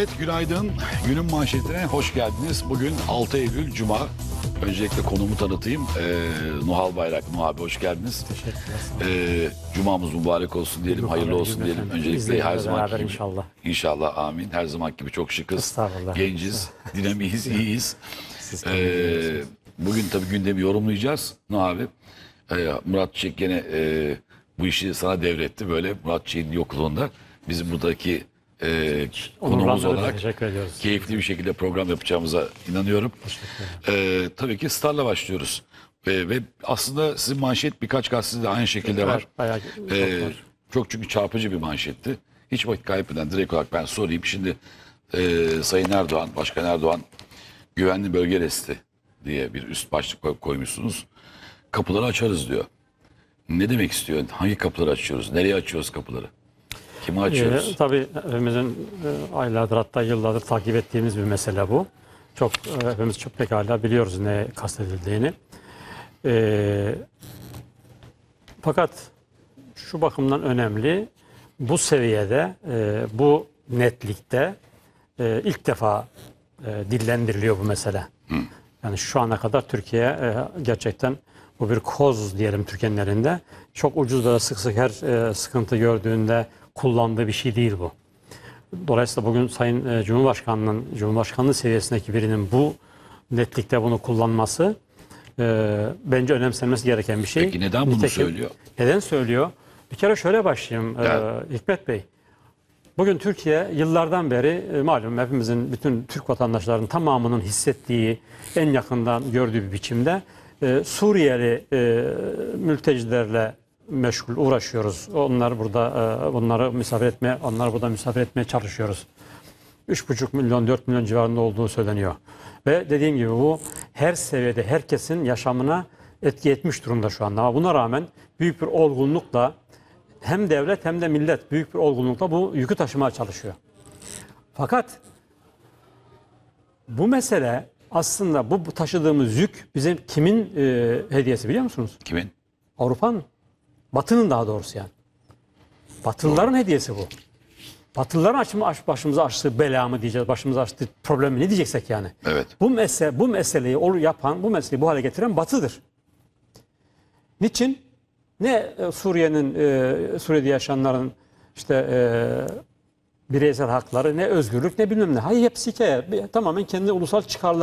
Evet, günaydın. Günün manşetine hoş geldiniz. Bugün 6 Eylül Cuma. Öncelikle konumu tanıtayım. Nuhal Bayrak. Nuh abi hoş geldiniz. Teşekkürler. Cumamız mübarek olsun diyelim, hayırlı olsun diyelim. Öncelikle her zaman gibi. inşallah. İnşallah, amin. Her zaman gibi çok şıkız, Estağfurullah. genciz, dinamiyiz, iyiyiz. Siz Bugün tabii gündemi yorumlayacağız. Nuh abi, Murat Çiçek gene bu işi sana devretti. Böyle Murat Çiçek'in yokluğunda bizim buradaki konumuz olarak keyifli bir şekilde program yapacağımıza inanıyorum. Tabii ki Star'la başlıyoruz. Ve aslında sizin manşet birkaç gazetede de aynı şekilde var. Bayağı Çok çünkü çarpıcı bir manşetti. Hiç vakit kaybetmeden direkt olarak ben sorayım. Şimdi Sayın Erdoğan, Başkan Erdoğan güvenli bölge resti diye bir üst başlık koymuşsunuz. Kapıları açarız diyor. Ne demek istiyor? Hangi kapıları açıyoruz? Nereye açıyoruz kapıları? Kime açıyoruz? Tabii hepimizin aylardır hatta yıllardır takip ettiğimiz bir mesele bu. Hepimiz çok pekala biliyoruz ne kastedildiğini. Fakat şu bakımdan önemli, bu seviyede, bu netlikte ilk defa dillendiriliyor bu mesele. Yani şu ana kadar Türkiye gerçekten bu bir koz diyelim Türkiye'nin elinde. Çok ucuz da sık sık her sıkıntı kullandığı bir şey değil bu. Dolayısıyla bugün Sayın Cumhurbaşkanlığı seviyesindeki birinin bu netlikte bunu kullanması bence önemsenmesi gereken bir şey. Peki neden bunu söylüyor? Neden söylüyor? Bir kere şöyle başlayayım Hikmet Bey. Bugün Türkiye yıllardan beri malum hepimizin, bütün Türk vatandaşlarının tamamının hissettiği, en yakından gördüğü bir biçimde Suriyeli mültecilerle meşgul uğraşıyoruz. Onları burada misafir etmeye çalışıyoruz. 3,5 milyon 4 milyon civarında olduğu söyleniyor. Ve dediğim gibi bu her seviyede herkesin yaşamına etki etmiş durumda şu anda. Ama buna rağmen büyük bir olgunlukla hem devlet hem de millet büyük bir olgunlukla bu yükü taşımaya çalışıyor. Fakat bu mesele aslında bu taşıdığımız yük bizim kimin hediyesi biliyor musunuz? Kimin? Avrupa'nın. Batı'nın daha doğrusu yani. Batılıların hediyesi bu. Batılıların başımıza açtığı bela mı diyeceğiz, başımıza açtığı problemi ne diyeceksek yani. Evet. Bu meseleyi bu meseleyi bu hale getiren Batı'dır. Niçin? Ne Suriye'de yaşayanların bireysel hakları, ne özgürlük, ne bilmem ne. Hayır, hepsi hikaye. Tamamen kendi ulusal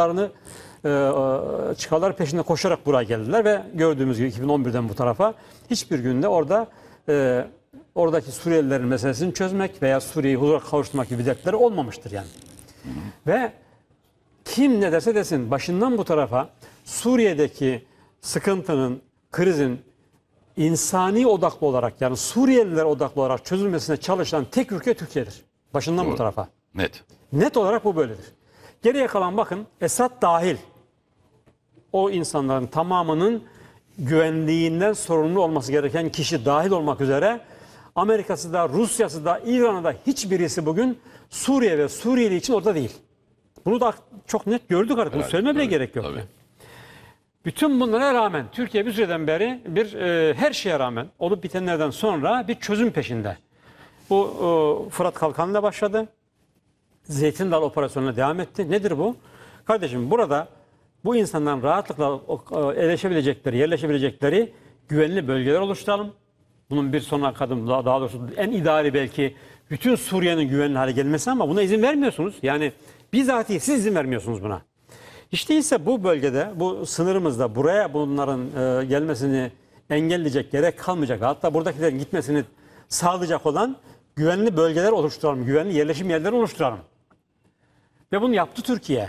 çıkarlar peşinde koşarak buraya geldiler ve gördüğümüz gibi 2011'den bu tarafa hiçbir günde oradaki Suriyelilerin meselesini çözmek veya Suriye'yi huzura kavuşturmak gibi dertleri olmamıştır yani. Ve kim ne derse desin başından bu tarafa Suriye'deki sıkıntının, krizin insani odaklı olarak, yani Suriyeliler odaklı olarak çözülmesine çalışan tek ülke Türkiye'dir. Başından bu tarafa. Net. Net olarak bu böyledir. Geriye kalan bakın Esad dahil o insanların tamamının güvenliğinden sorumlu olması gereken kişi dahil olmak üzere Amerika'sı da, Rusya'sı da, İran'ı da hiçbirisi bugün Suriye ve Suriyeli için orada değil. Bunu da çok net gördük artık. Bunu söylemeye bile gerek yok. Tabii. Bütün bunlara rağmen Türkiye bir süreden beri her şeye rağmen olup bitenlerden sonra bir çözüm peşinde. Bu Fırat Kalkanı'yla başladı. Zeytin Dalı operasyonuna devam etti. Nedir bu? Kardeşim burada bu insanların rahatlıkla yerleşebilecekleri güvenli bölgeler oluşturalım. Bunun bir sonraki adım daha doğrusu en ideali belki bütün Suriye'nin güvenli hale gelmesi ama buna izin vermiyorsunuz. Yani bizatihi siz izin vermiyorsunuz buna. İşte ise bu bölgede, bu sınırımızda buraya bunların gelmesini engelleyecek, gerek kalmayacak. Hatta buradakilerin gitmesini sağlayacak olan güvenli bölgeler oluşturalım, güvenli yerleşim yerleri oluşturalım. Ve bunu yaptı Türkiye.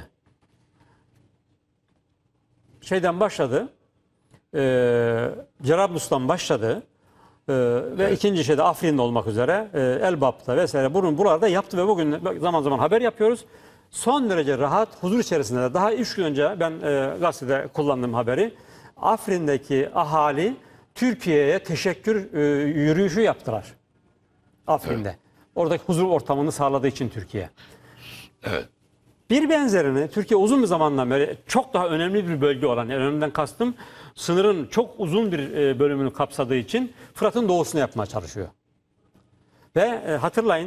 Başladı, Cerablus'tan başladı ve ikinci şeyde Afrin'de olmak üzere Elbap'ta vesaire buralarda yaptı ve bugün zaman zaman haber yapıyoruz. Son derece rahat, huzur içerisinde de daha 3 gün önce ben gazetede kullandığım haberi Afrin'deki ahali Türkiye'ye teşekkür yürüyüşü yaptılar. Afrin'de. Evet. Oradaki huzur ortamını sağladığı için Türkiye. Evet. Bir benzerini Türkiye uzun bir zamandan beri çok daha önemli bir bölge olan, yani önemliden kastım sınırın çok uzun bir bölümünü kapsadığı için Fırat'ın doğusunu yapmaya çalışıyor. Ve hatırlayın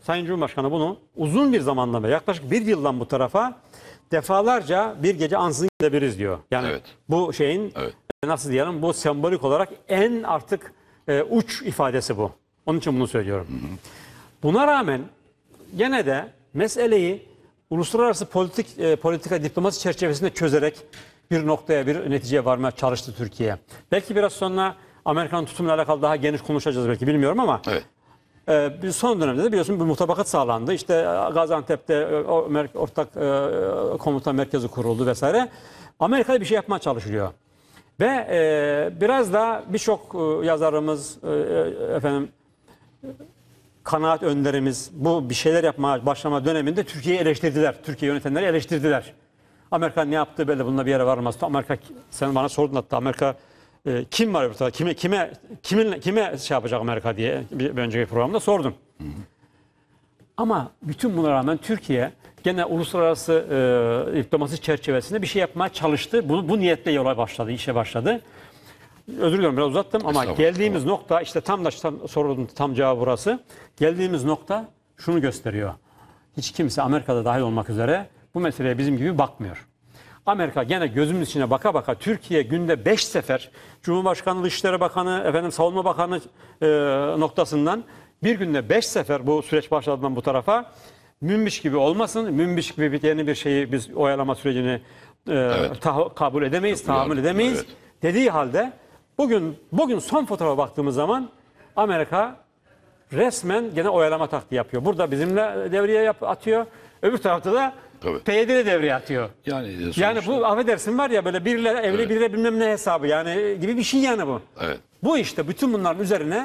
Sayın Cumhurbaşkanı bunu uzun bir zamandan beri, yaklaşık bir yıldan bu tarafa defalarca bir gece ansızın gidebiliriz diyor. Yani Evet. bu şeyin nasıl diyelim, bu sembolik olarak en artık uç ifadesi bu. Onun için bunu söylüyorum. Buna rağmen gene de meseleyi uluslararası politika diplomasi çerçevesinde çözerek bir noktaya, bir neticeye varmaya çalıştı Türkiye. Belki biraz sonra Amerikan tutumuyla alakalı daha geniş konuşacağız belki, bilmiyorum ama Evet. bir son dönemde de biliyorsun bir mutabakat sağlandı. İşte Gaziantep'te ortak komuta merkezi kuruldu vesaire. Amerika'da bir şey yapmaya çalışılıyor. Ve biraz da birçok yazarımız, efendim kanaat önderimiz bu bir şeyler yapmaya başlama döneminde Türkiye'yi eleştirdiler. Türkiye yönetenleri eleştirdiler. Amerika ne yaptı böyle, bununla bir yere varmaz. Amerika, sen bana sordun hatta, Amerika kim var burada? Kime şey yapacak Amerika diye bir önceki programda sordum. Ama bütün buna rağmen Türkiye gene uluslararası diplomasi çerçevesinde bir şey yapmaya çalıştı. Bu niyetle yola başladı, işe başladı. Özür diliyorum, biraz uzattım ama geldiğimiz nokta işte tam sorunun tam cevabı burası. Geldiğimiz nokta şunu gösteriyor. Hiç kimse, Amerika'da dahil olmak üzere, bu meseleye bizim gibi bakmıyor. Amerika gene gözümüz içine baka baka Türkiye günde 5 sefer Cumhurbaşkanı, Dışişleri Bakanı, Savunma Bakanı noktasından bir günde 5 sefer bu süreç başladığından bu tarafa münbiş gibi olmasın, münbiş gibi yeni bir şeyi biz oyalama sürecini kabul edemeyiz, tahammül edemeyiz dediği halde bugün son fotoğrafa baktığımız zaman Amerika resmen gene oyalama taktiği yapıyor. Burada bizimle devreye atıyor. Öbür tarafta da PYD'de devreye atıyor. Yani bu affedersin var ya, böyle biriyle evli biriyle bilmem ne hesabı yani gibi bir şey yani bu. Evet. Bu işte bütün bunların üzerine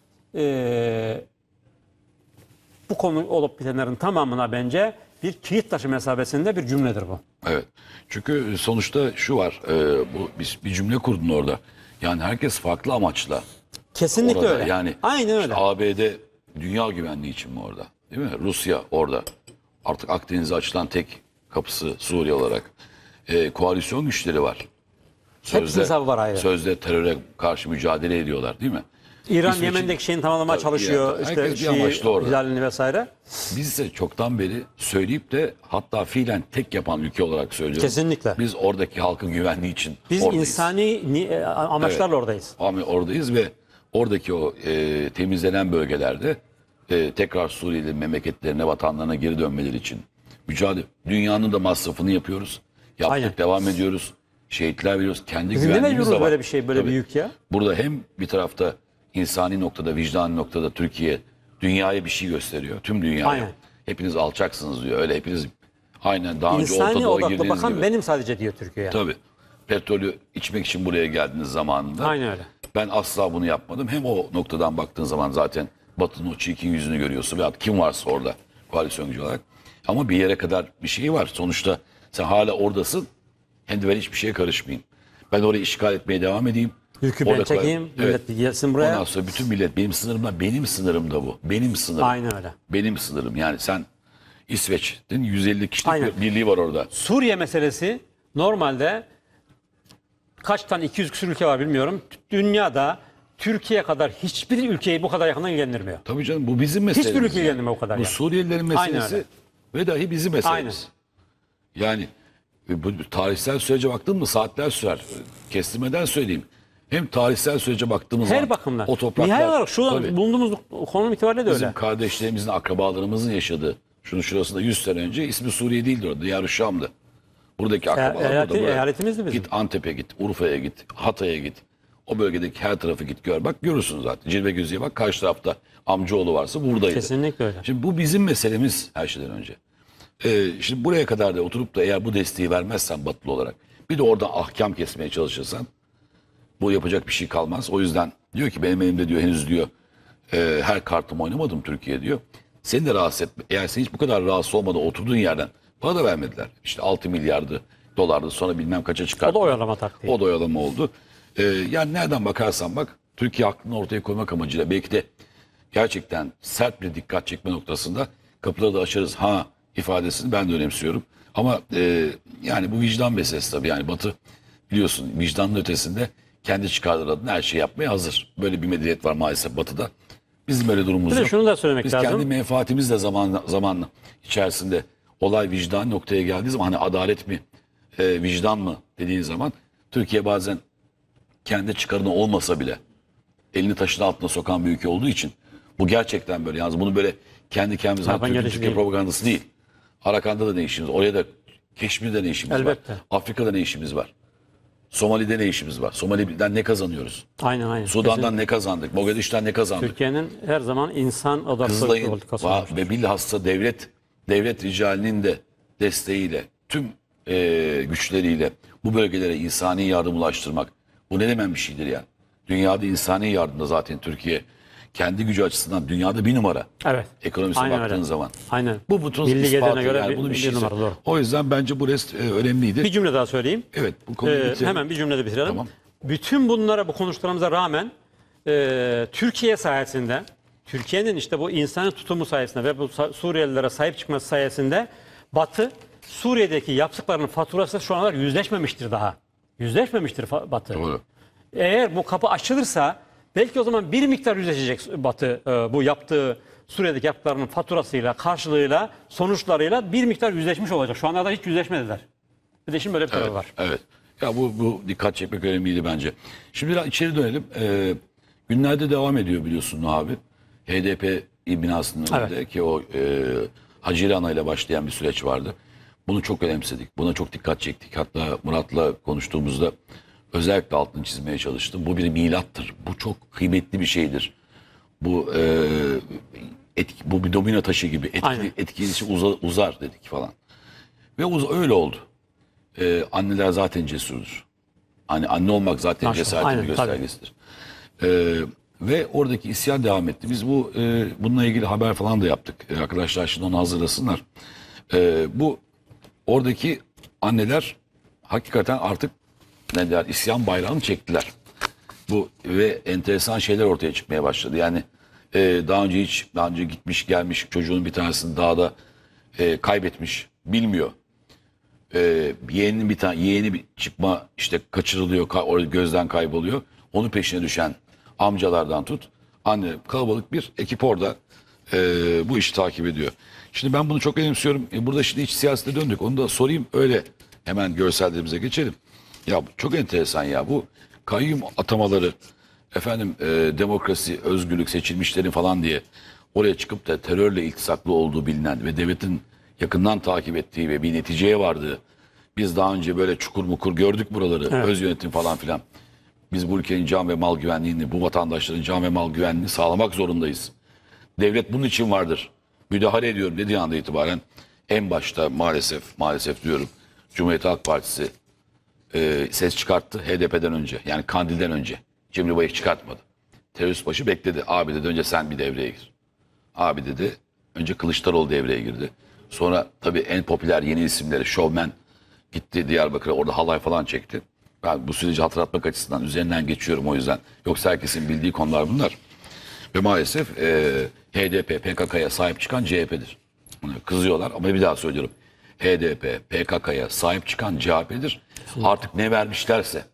bu konu olup bitenlerin tamamına bence bir kilit taşı mesabesinde bir cümledir bu. Evet. Çünkü sonuçta şu var. Bir cümle kurdun orada. Yani herkes farklı amaçla. Kesinlikle orada. öyle. Yani aynen öyle. Işte ABD dünya güvenliği için mi orada? Değil mi? Rusya orada. Artık Akdeniz'e açılan tek kapısı Suriye olarak. Koalisyon güçleri var. Hepsinin hesabı var ayrı. Sözde teröre karşı mücadele ediyorlar değil mi? İran Yemen'deki şeyini tamamlamaya çalışıyor. Herkes bir amaçlı orada. İhlalini vesaire. Biz ise çoktan beri söyleyip de hatta fiilen tek yapan ülke olarak söylüyorum. Kesinlikle. Biz oradaki halkın güvenliği için biz oradayız. İnsani amaçlarla oradayız. Oradayız ve oradaki o temizlenen bölgelerde tekrar Suriyeli memleketlerine, vatanlarına geri dönmeleri için mücadele. Dünyanın da masrafını yapıyoruz. Yaptık, devam ediyoruz. Şehitler veriyoruz. Kendi Bizim güvenliğimiz de var. böyle bir şey, böyle büyük ya. Burada hem bir tarafta insani noktada, vicdani noktada Türkiye dünyaya bir şey gösteriyor. Tüm dünyaya. Aynen. Hepiniz alçaksınız diyor. Öyle hepiniz aynen daha önce İnsani Orta Doğu'ya odaklı girdiğiniz bakan gibi. benim sadece diyor Türkiye'ye. Tabii. Petrolü içmek için buraya geldiniz zamanında. Aynen öyle. Ben asla bunu yapmadım. Hem o noktadan baktığın zaman zaten Batı'nın o çirkin yüzünü görüyorsun. Veyahut kim varsa orada koalisyon gücü olarak. Ama bir yere kadar bir şey var. Sonuçta sen hala oradasın. Hem de ben hiçbir şeye karışmayayım. Ben orayı işgal etmeye devam edeyim. Yükü ben çekeyim. Millet gelsin buraya. Ondan sonra bütün millet benim sınırımda. Benim sınırım da bu. Benim sınırım. Aynen öyle. Benim sınırım. Yani sen İsveç'tin 150 kişilik bir birliği var orada. Suriye meselesi normalde kaç tane 200 küsur ülke var bilmiyorum. Dünyada Türkiye kadar hiçbir ülkeyi bu kadar yakından ilgilendirmiyor. Tabii canım bu bizim meselemiz. Hiçbir ülke ilgilendirmiyor o kadar. Bu yani. Suriyelilerin meselesi ve dahi bizim meselemiz. Yani bu tarihsel sürece baktın mı saatler sürer. Kestirmeden söyleyeyim. Hem tarihsel sürece baktığımız her zaman bakımdan. o topraklar. Nihai olarak şu an tabii, bulunduğumuz konum itibariyle de bizim öyle. kardeşlerimizin, akrabalarımızın yaşadığı şunun şurasında 100 sene önce ismi Suriye değildi orada. Yarüşşam'dı. Buradaki akrabalar burada. Eyaletimizdi bizim. Git Antep'e git, Urfa'ya git, Hatay'a git. O bölgedeki her tarafı git gör. Bak görürsün zaten. Cilve gözüye bak karşı tarafta amcaoğlu varsa buradaydı. Kesinlikle öyle. Şimdi bu bizim meselemiz her şeyden önce. Şimdi buraya kadar da oturup da eğer bu desteği vermezsen batılı olarak bir de oradan ahkam kesmeye çalışırsan bu yapacak bir şey kalmaz. O yüzden diyor ki benim elimde diyor henüz diyor her kartımı oynamadım Türkiye diyor. Seni de rahatsız etme. Eğer sen hiç bu kadar rahatsız olmadan oturduğun yerden para da vermediler. İşte 6 milyardı dolardı sonra bilmem kaça çıkarttı. O da oyalama taktiği. O da oyalama oldu. Yani nereden bakarsan bak Türkiye aklını ortaya koymak amacıyla belki de gerçekten sert bir dikkat çekme noktasında kapıları da açarız ifadesini ben de önemsiyorum. Ama yani bu vicdan meselesi tabii yani Batı biliyorsun vicdanın ötesinde kendi çıkarları adına her şeyi yapmaya hazır. Böyle bir medeniyet var maalesef Batı'da. Bizim öyle durumumuz Bir de yok. şunu da söylemek Biz lazım. kendi menfaatimizle zaman içerisinde olay vicdan noktaya geldiği zaman hani adalet mi, vicdan mı dediğin zaman Türkiye bazen kendi çıkarına olmasa bile elini taşın altına sokan bir ülke olduğu için bu gerçekten böyle. Yalnız bunu böyle kendi kendimize Yapan gelişi Türkiye değil. propagandası değil. Arakan'da da ne işimiz var? Oraya da Keşmir'de ne işimiz Elbette. var? Afrika'da ne işimiz var? Somali'de ne işimiz var? Somali'den ne kazanıyoruz? Aynen. Sudan'dan ne kazandık? Mogadiş'ten ne kazandık? Türkiye'nin her zaman insan odaklı Kızılay'ın politikası olmuştur. ve bilhassa devlet ricalinin de desteğiyle tüm güçleriyle bu bölgelere insani yardım ulaştırmak bu ne demen bir şeydir ya. Dünyada insani yardımda zaten Türkiye kendi gücü açısından dünyada bir numara. Evet. Ekonomisine Aynen baktığın öyle. zaman. Aynen. Bu bütün Milli ispatı gelirine göre yani bunu bir şey. numara, doğru. O yüzden bence bu rest önemliydi. Bir cümle daha söyleyeyim. Evet bu konuyu bitirelim. Hemen bir cümlede bitirelim. Tamam. Bütün bunlara, bu konuştuklarımıza rağmen Türkiye sayesinde, Türkiye'nin işte bu insani tutumu sayesinde ve bu Suriyelilere sahip çıkması sayesinde Batı Suriye'deki yaptıklarının faturası şu ana kadar yüzleşmemiştir daha. Yüzleşmemiştir Batı. Doğru. Eğer bu kapı açılırsa belki o zaman bir miktar yüzleşecek Batı bu yaptığı Suriye'deki yaptıklarının faturasıyla, karşılığıyla, sonuçlarıyla bir miktar yüzleşmiş olacak. Şu ana kadar hiç yüzleşmediler. Bir de şimdi böyle bir tarafı var. Evet. Ya bu dikkat çekmek önemliydi bence. Şimdi biraz içeri dönelim. Günlerde devam ediyor biliyorsun abi. HDP binasının önünde ki o Hacı Ana ile başlayan bir süreç vardı. Bunu çok önemsedik. Buna çok dikkat çektik. Hatta Murat'la konuştuğumuzda özellikle altını çizmeye çalıştım. Bu bir milattır. Bu çok kıymetli bir şeydir. Bu bu bir domino taşı gibi. Aynen. Etkilisi uzar dedik falan. Ve öyle oldu. Anneler zaten cesurdur. Hani anne olmak zaten Maşallah. cesaretin Aynen, bir göstergesidir. Ve oradaki isyan devam etti. Biz bununla ilgili haber falan da yaptık. Arkadaşlar şimdi onu hazırlasınlar. Bu oradaki anneler hakikaten artık ne der isyan bayrağını çektiler. Bu ve enteresan şeyler ortaya çıkmaya başladı. Yani daha önce gitmiş gelmiş çocuğun bir tanesini dağda kaybetmiş bilmiyor. Yeğeni bir çıkma işte kaçırılıyor, orada gözden kayboluyor. Onun peşine düşen amcalardan tut. Anne kalabalık bir ekip orada bu işi takip ediyor. Şimdi ben bunu çok önemsiyorum. Burada şimdi iç siyasete döndük. Onu da sorayım öyle hemen görsellerimize geçelim. Ya çok enteresan ya bu kayyum atamaları efendim demokrasi, özgürlük, seçilmişlerin falan diye oraya çıkıp da terörle iltisaklı olduğu bilinen ve devletin yakından takip ettiği ve bir neticeye vardığı biz daha önce böyle çukur mukur gördük buraları. Evet. Öz yönetim falan filan. Biz bu ülkenin can ve mal güvenliğini, bu vatandaşların can ve mal güvenliğini sağlamak zorundayız. Devlet bunun için vardır. Müdahale ediyorum dediği anda itibaren en başta maalesef diyorum Cumhuriyet Halk Partisi ses çıkarttı HDP'den önce. Yani Kandil'den önce. Cemil Bayık çıkartmadı. Terörist başı bekledi. Abi dedi önce sen bir devreye gir. Abi dedi önce Kılıçdaroğlu devreye girdi. Sonra tabii en popüler yeni isimleri Şovmen gitti Diyarbakır'a orada halay falan çekti. Ben bu süreci hatırlatmak açısından üzerinden geçiyorum o yüzden. Yoksa herkesin bildiği konular bunlar. Ve maalesef HDP, PKK'ya sahip çıkan CHP'dir. Kızıyorlar ama bir daha söylüyorum. HDP, PKK'ya sahip çıkan CHP'dir. Artık ne vermişlerse,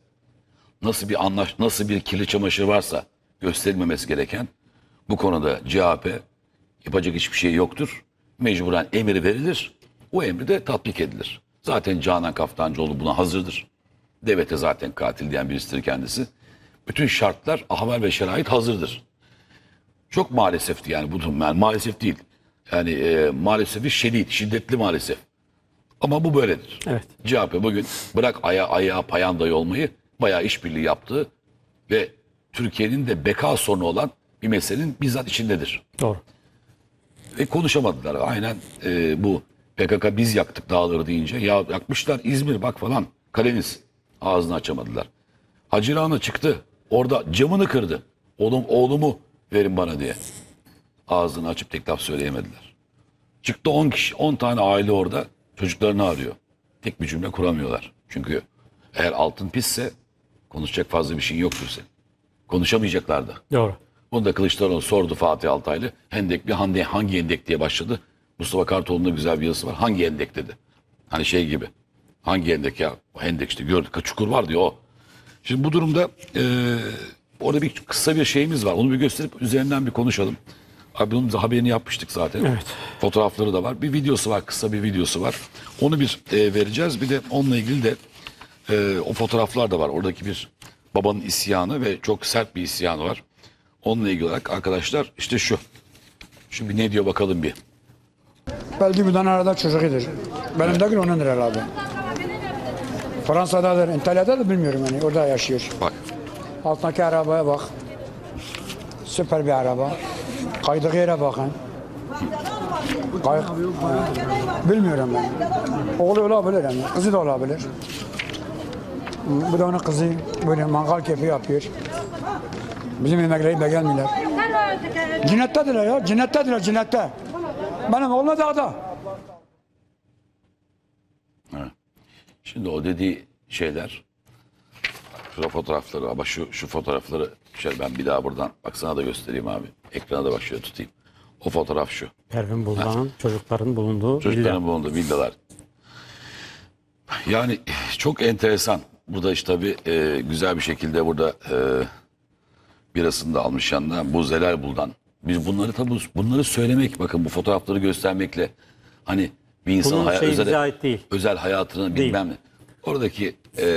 nasıl bir kirli çamaşır varsa gösterilmemesi gereken bu konuda CHP yapacak hiçbir şey yoktur. Mecburen emir verilir. O emri de tatbik edilir. Zaten Canan Kaftancıoğlu buna hazırdır. Devlete zaten katil diyen birisidir kendisi. Bütün şartlar, ahval ve şerait hazırdır. Çok maalesefti yani bu durum. Yani maalesef değil. Yani maalesef şiddetli maalesef. Ama bu böyledir. Evet. CHP bugün bırak ayağa payandayı olmayı bayağı işbirliği yaptığı ve Türkiye'nin de beka sorunu olan bir meselenin bizzat içindedir. Doğru. Ve konuşamadılar. Aynen bu PKK biz yaktık dağları deyince ya yakmışlar İzmir bak falan kaleniz ağzını açamadılar. Hacı Rana çıktı orada camını kırdı. Oğlumu verin bana diye. Ağzını açıp tek laf söyleyemediler. Çıktı 10 kişi 10 tane aile orada çocuklarını arıyor. Tek bir cümle kuramıyorlar. Çünkü eğer altın pisse konuşacak fazla bir şeyin yoktur senin. Konuşamayacaklar da. Doğru. Bunu da Kılıçdaroğlu sordu Fatih Altaylı. Hendekli hangi hendek diye başladı. Mustafa Kartoğlu'nun da güzel bir yazısı var. Hangi hendek dedi. Hani şey gibi. Hangi hendek ya? O hendek işte gördük. Çukur var diyor o. Şimdi bu durumda orada bir kısa bir şeyimiz var. Onu bir gösterip üzerinden bir konuşalım. Abi bunun da haberini yapmıştık zaten. Evet. Fotoğrafları da var. Bir videosu var. Kısa bir videosu var. Onu bir vereceğiz. Bir de onunla ilgili de o fotoğraflar da var. Oradaki bir babanın isyanı ve çok sert bir isyanı var. Onunla ilgili olarak arkadaşlar işte şu. Şu bir ne diyor bakalım bir. Belki bir tane arada çocuğudur. Benim değil onundur herhalde. Fransa'dadır, İtalya'dadır bilmiyorum yani orada yaşıyor. Bak. Altındaki arabaya bak. Süper bir araba. Kaydığı yere bakın. Bilmiyorum ben. Oğlu olabilir yani. Kızı da olabilir. Bu da onun kızı böyle mangal keyfi yapıyor. Bizim yemekleri beğenmiyorlar. Cinnettedirler ya. Cinnettedirler cinnette. Benim oğlum dağda. Evet. Şimdi o dediği şeyler, şurada fotoğrafları ama şu fotoğrafları şöyle ben bir daha buradan bak sana da göstereyim abi. Ekrana da bak şöyle tutayım. O fotoğraf şu. Pervin bulunan çocukların bulunduğu Çocukların villa. bulunduğu villalar. Yani çok enteresan. Burada işte tabii güzel bir şekilde burada birasını da almış yanına. Bu Zelal Buldan. Biz bunları tabii bunları söylemek bakın bu fotoğrafları göstermekle hani bir insanın Bunun şeyi bize özel, ait değil. özel hayatını Değil. bilmem ne. Oradaki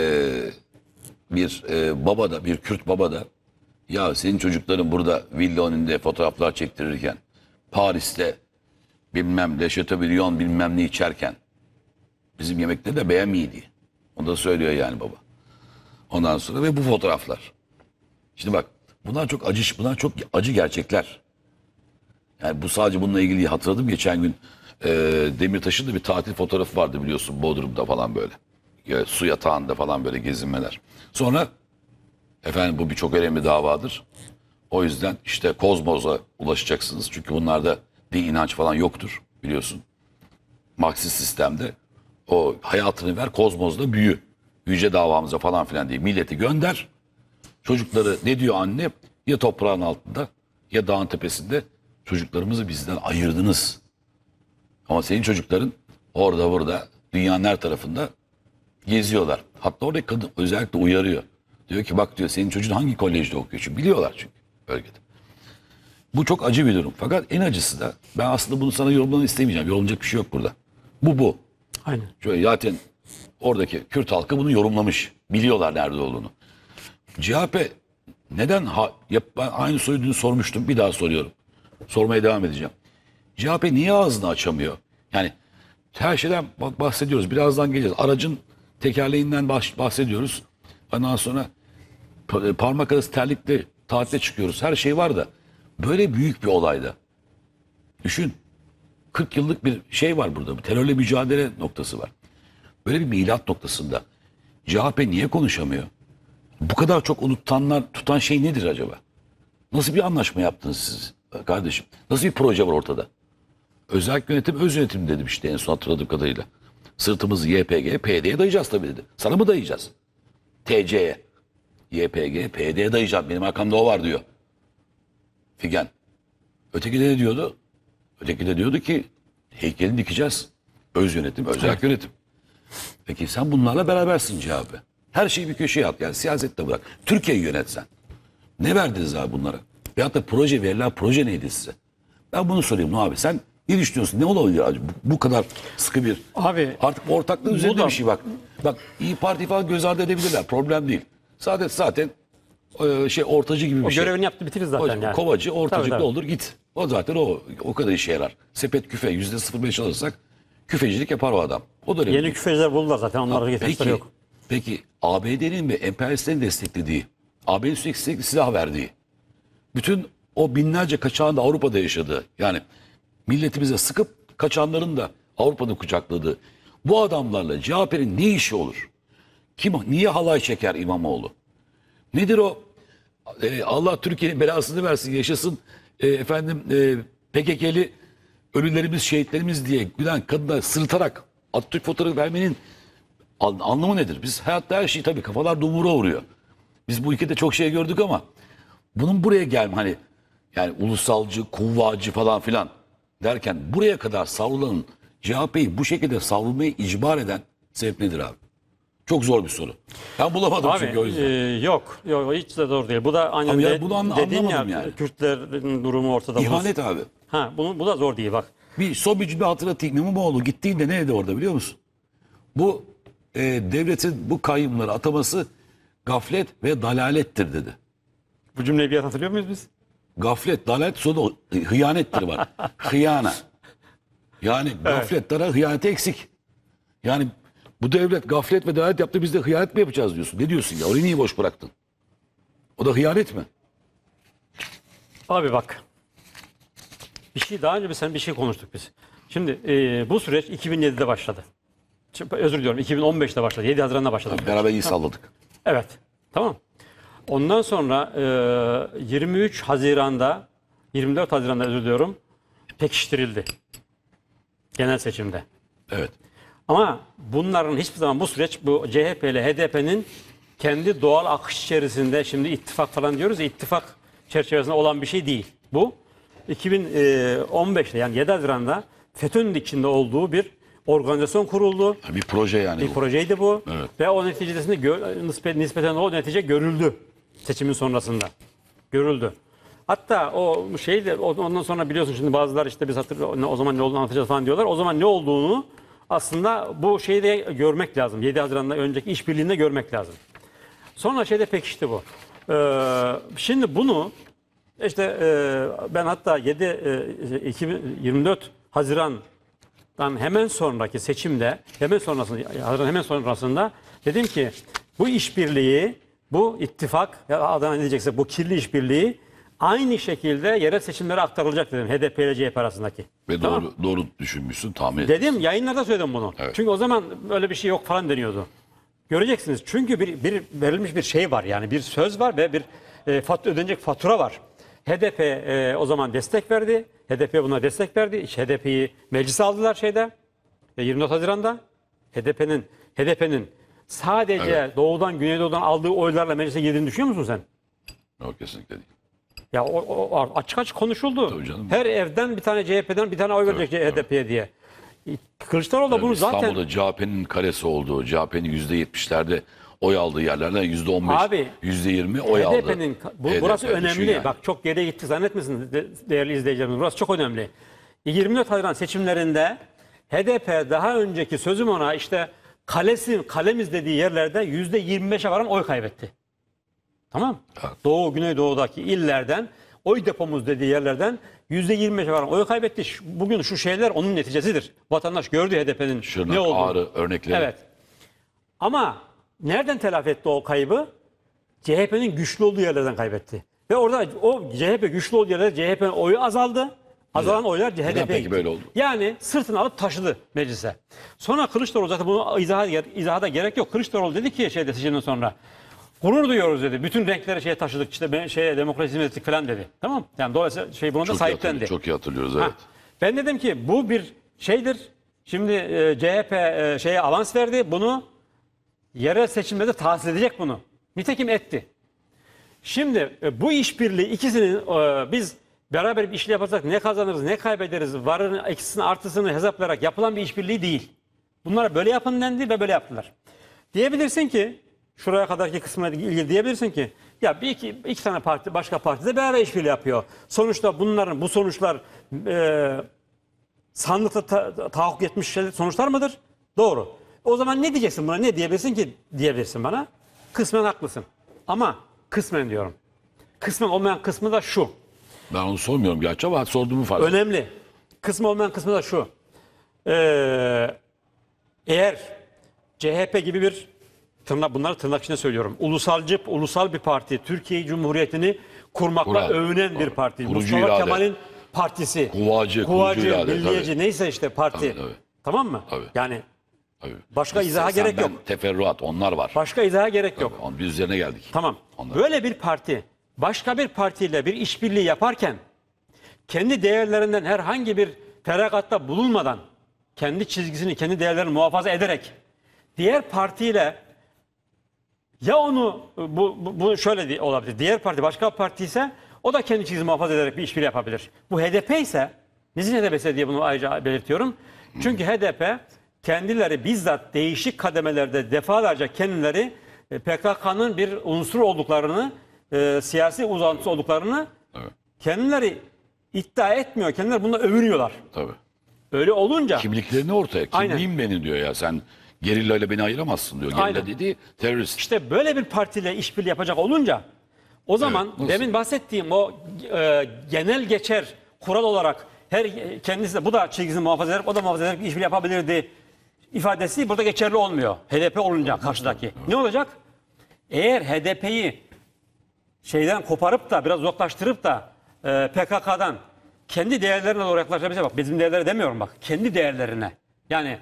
bir baba da bir Kürt baba da ya senin çocukların burada villa önünde fotoğraflar çektirirken Paris'te bilmem Le Chateaubriand bilmem ne içerken bizim yemekleri de beğenmeydi. Onu da söylüyor yani baba. Ondan sonra ve bu fotoğraflar. Şimdi bak bunlar çok acı gerçekler. Yani bu sadece bununla ilgili değil. Hatırladım geçen gün Demirtaş'ın da bir tatil fotoğrafı vardı biliyorsun Bodrum'da falan böyle. Su yatağında falan böyle gezinmeler. Sonra efendim bu bir çok önemli davadır. O yüzden işte Kozmos'a ulaşacaksınız. Çünkü bunlarda din inanç falan yoktur biliyorsun. Marksist sistemde o hayatını ver Kozmos'da büyü. Yüce davamıza falan filan diye milleti gönder. Çocukları ne diyor anne? Ya toprağın altında ya dağın tepesinde çocuklarımızı bizden ayırdınız. Ama senin çocukların orada burada dünyanın her tarafında geziyorlar. Hatta oradaki kadın özellikle uyarıyor. Diyor ki bak diyor senin çocuğun hangi kolejde okuyor? Çünkü biliyorlar çünkü bölgede. Bu çok acı bir durum. Fakat en acısı da ben aslında bunu sana yorumlamanı istemeyeceğim. Yorumlayacak bir şey yok burada. Bu. Aynen. Şöyle zaten oradaki Kürt halkı bunu yorumlamış. Biliyorlar nerede olduğunu. CHP neden ben aynı soruyu dün sormuştum. Bir daha soruyorum. Sormaya devam edeceğim. CHP niye ağzını açamıyor? Yani her şeyden bahsediyoruz. Birazdan geleceğiz. Aracın tekerleğinden bahsediyoruz. Ondan sonra parmak arası terlikle tatile çıkıyoruz. Her şey var da böyle büyük bir olayda. Düşün. 40 yıllık bir şey var burada. Bir terörle mücadele noktası var. Böyle bir milat noktasında CHP niye konuşamıyor? Bu kadar çok tutan şey nedir acaba? Nasıl bir anlaşma yaptınız siz kardeşim? Nasıl bir proje var ortada? Özel yönetim, öz yönetim dedim işte en son hatırladığım kadarıyla. Sırtımızı YPG, PYD'ye dayayacağız tabii dedi. Sana mı dayayacağız? TC'ye. YPG, PYD'ye dayayacağım. Benim arkamda o var diyor. Figen. Öteki de ne diyordu? Öteki de diyordu ki heykelini dikeceğiz. Öz yönetim, özel yönetim. Peki sen bunlarla berabersin CHP. Her şeyi bir köşeye at. Yani siyasette bırak. Türkiye'yi yönetsen. Ne verdiniz abi bunlara? Veyahut da verilen proje neydi size? Ben bunu sorayım abi. Sen ne düşünüyorsun? Ne olabilir acaba? Bu kadar sıkı bir... Abi, artık ortaklığın üzerinde da- bir şey bak. Bak İyi Parti falan göz ardı edebilirler. Problem değil. Zaten ortacı gibi bir O şey. görevini yaptı bitirir zaten yani. Kovacı, ortacık Tabii, da olur git. O zaten o kadar işe yarar. Sepet küfe %05 alırsak küfecilik yapar o adam. O da Yeni küfeciler buldular zaten. Onlara getirmişler yok. Peki ABD'nin ve emperyalistlerin desteklediği, ABD'nin sürekli silah verdiği, bütün o binlerce kaçağın da Avrupa'da yaşadığı, yani milletimize sıkıp kaçanların da Avrupa'da kucakladığı bu adamlarla CHP'nin ne işi olur? Niye halay çeker İmamoğlu? Nedir o? Allah Türkiye'nin belasını versin, yaşasın PKK'li ölülerimiz, şehitlerimiz diye gülen kadına sırıtarak Atatürk fotoğrafı vermenin anlamı nedir? Biz hayatta her şey tabii kafalar dumura uğruyor. Biz bu ülkede çok şey gördük ama bunun buraya gelme yani ulusalcı, kuvvacı falan filan derken buraya kadar savrulanın CHP'yi bu şekilde savrulmaya icbar eden sebep nedir abi? Çok zor bir soru. Ben bulamadım Abi çünkü o yüzden. yok hiç de doğru değil. Bu da aynen Abi ya bunu dediğin ya anlamadım yani. Kürtlerin durumu ortada. İhanet abi. Bu da zor değil bak. Son bir cümle hatırlatayım. İmamoğlu gittiğinde ne dedi orada biliyor musun? Bu devletin bu kayyumları ataması gaflet ve dalalettir dedi. Bu cümleyi bir hatırlıyor muyuz biz? Gaflet, dalalet sonu hıyanettir var. Hıyana. Yani gaflet, hıyaneti eksik. Yani bu devlet gaflet ve dalalet yaptı, biz de hıyanet mi yapacağız diyorsun? Ne diyorsun ya? Orayı niye boş bıraktın? O da hıyanet mi? Abi bak. Daha önce bir şey konuştuk biz. Şimdi bu süreç 2007'de başladı. Özür diliyorum, 2015'te başladı. 7 Haziran'da başladı. Beraber iyi salladık. Evet. Tamam. Ondan sonra 23 Haziran'da 24 Haziran'da özür diliyorum, pekiştirildi. Genel seçimde. Evet. Ama bunların hiçbir zaman bu süreç bu CHP ile HDP'nin kendi doğal akış içerisinde, şimdi ittifak falan diyoruz ya, ittifak çerçevesinde olan bir şey değil. Bu 2015'te yani 7 Haziran'da FETÖ'nün içinde olduğu bir organizasyon kuruldu. Bir proje yani Bir bu. projeydi bu. Evet. Ve o neticesinde nispeten o netice görüldü. Seçimin sonrasında. Görüldü. Hatta o şey de ondan sonra biliyorsun, şimdi bazılar işte biz o zaman ne olduğunu anlatacağız falan diyorlar. O zaman ne olduğunu aslında bu şeyi de görmek lazım. 7 Haziran'da önceki işbirliğinde görmek lazım. Sonra şeyde pekişti bu. Şimdi bunu işte ben hatta 2024 Haziran'dan hemen sonraki seçimde hemen sonrasında dedim ki bu işbirliği, bu ittifak ya adına ne diyecekse bu kirli işbirliği aynı şekilde yerel seçimlere aktarılacak dedim, HDP ile CHP arasındaki. Ve Tamam. doğru düşünmüşsün, tahmin Dedim, yayınlarda söyledim bunu. Evet. Çünkü o zaman böyle bir şey yok falan deniyordu. Göreceksiniz. Çünkü bir verilmiş bir şey var. Yani bir söz var ve bir ödenecek fatura var. HDP o zaman destek verdi. HDP buna destek verdi. HDP'yi meclise aldılar 24 Haziran'da. HDP'nin sadece doğudan güneydoğudan aldığı oylarla meclise girdiğini düşünüyor musun sen? Yok, kesinlikle değil. Ya o açık açık konuşuldu. Tabii canım. Her evden bir tane CHP'den bir tane oy verecek HDP'ye diye. Kılıçdaroğlu da bunu zaten... İstanbul'da CHP'nin karesi olduğu, CHP'nin %70'lerde oy aldığı yerlerden %15, Abi, %20 oy aldı. HDP'nin burası HDP, düşün önemli. yani. Bak çok geriye gitti zannetmesin değerli izleyicilerimiz. Burası çok önemli. 24 Haziran seçimlerinde HDP daha önceki sözüm ona işte kalemiz dediği yerlerde %25'e varan oy kaybetti. Tamam. Evet. Doğu, Güneydoğu'daki illerden, oy depomuz dediği yerlerden %25'e varan oy kaybetti. Bugün şu şeyler onun neticesidir. Vatandaş gördü HDP'nin Şırnak, ne olduğunu. Ağrı örnekleri. Evet. Ama nereden telafi etti o kaybı? CHP'nin güçlü olduğu yerlerden kaybetti. Ve orada o CHP güçlü olduğu yerlerde CHP'nin oyu azaldı. Azalan oylar HDP'ye Neden peki gitti. böyle oldu? Yani sırtını alıp taşıdı meclise. Sonra Kılıçdaroğlu, zaten bunu izaha da gerek yok. Kılıçdaroğlu dedi ki seçimden sonra gurur duyuyoruz dedi. Bütün renkleri taşıdık, işte demokrasi hizmet ettik falan dedi. Tamam? Yani dolayısıyla buna da sahiplendi. Çok iyi hatırlıyoruz, evet. Ben dedim ki bu bir şeydir. Şimdi CHP avans verdi. Bunu yerel seçimlerde tahsil edecek bunu. Nitekim etti. Şimdi bu işbirliği ikisinin biz beraber bir işle yaparsak ne kazanırız ne kaybederiz, varını eksisini artısını hesaplayarak yapılan bir işbirliği değil. Bunlara böyle yapın dendi ve böyle yaptılar. Diyebilirsin ki şuraya kadarki kısmına ilgili diyebilirsin ki ya iki tane parti, başka parti de beraber işbirliği yapıyor. Sonuçta bu sonuçlar sandıkta tahakkuk etmiş sonuçlar mıdır? Doğru. O zaman ne diyeceksin buna? Ne diyebilirsin ki? Diyebilirsin bana. Kısmen haklısın. Ama kısmen diyorum. Kısmen olmayan kısmı da şu. Ben onu sormuyorum gerçi ama sorduğumu fark ettim. Önemli. Kısmı olmayan kısmı da şu. Eğer CHP gibi bir bunları tırnak içinde söylüyorum. Ulusal bir parti, Türkiye Cumhuriyeti'ni kurmakla övünen bir parti. Kurucu Mustafa irade. Kemal'in partisi. Kuvacı, irade, milliyeci tabii. neyse işte parti. Tabii. Tamam mı? Tabii. Yani Tabii. başka Biz izaha gerek yok. Teferruat, onlar var. Başka izaha gerek yok. Biz üzerine geldik. Tamam. Onlar. Böyle bir parti başka bir partiyle bir işbirliği yaparken kendi değerlerinden herhangi bir feragatta bulunmadan kendi çizgisini, kendi değerlerini muhafaza ederek diğer partiyle ya onu bu şöyle olabilir. Diğer parti başka bir parti ise o da kendi çizgisini muhafaza ederek bir işbirliği yapabilir. Bu HDP ise, nizin HDP'si diye bunu ayrıca belirtiyorum. Çünkü HDP kendileri bizzat değişik kademelerde defalarca kendileri PKK'nın bir unsur olduklarını, siyasi uzantısı olduklarını kendileri iddia etmiyor. Kendileri bununla övünüyorlar. Tabii. Öyle olunca Kimliklerini ortaya. Aynen. Kimliğim benim diyor ya. Sen gerillayla beni ayıramazsın diyor. Gerilla Aynen. dediği terörist. işte böyle bir partiyle işbirliği yapacak olunca o zaman nasıl? demin bahsettiğim o genel geçer kural olarak her kendisi de bu da çizgisini muhafaza ederek o da muhafaza ederek bir işbirliği yapabilirdi ifadesi burada geçerli olmuyor. HDP olunca karşıdaki. Ne olacak? Eğer HDP'yi şeyden koparıp da biraz uzaklaştırıp da PKK'dan kendi değerlerine doğru yaklaşabilse, bak bizim değerlere demiyorum bak, kendi değerlerine. Yani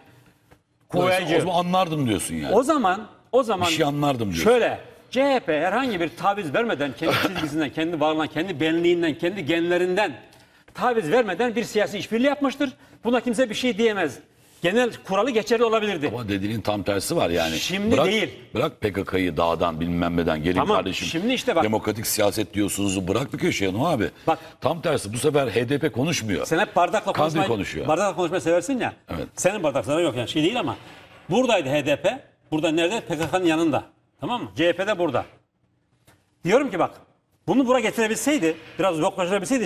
O zaman anlardım diyorsun yani. o zaman Bir şey anlardım diyorsun. şöyle CHP herhangi bir taviz vermeden kendi çizgisinden, kendi varlığından, kendi benliğinden, kendi genlerinden taviz vermeden bir siyasi işbirliği yapmıştır. Buna kimse bir şey diyemez. Genel kuralı geçerli olabilirdi. Ama dediğinin tam tersi var yani. Şimdi değil. Bırak PKK'yı dağdan bilmem neden gelin Tamam, kardeşim. şimdi işte bak. Demokratik siyaset diyorsunuz, bırak bir köşeye Nuh abi. Bak. Tam tersi bu sefer HDP konuşmuyor. Sen hep bardakla Kadri konuşuyor. Bardakla konuşmayı seversin ya. Evet. Senin bardakların yok yani şey değil ama. Buradaydı HDP. Burada nerede? PKK'nın yanında. Tamam mı? CHP de burada. Diyorum ki bak. Bunu buraya getirebilseydi, biraz uzaklaştırabilseydi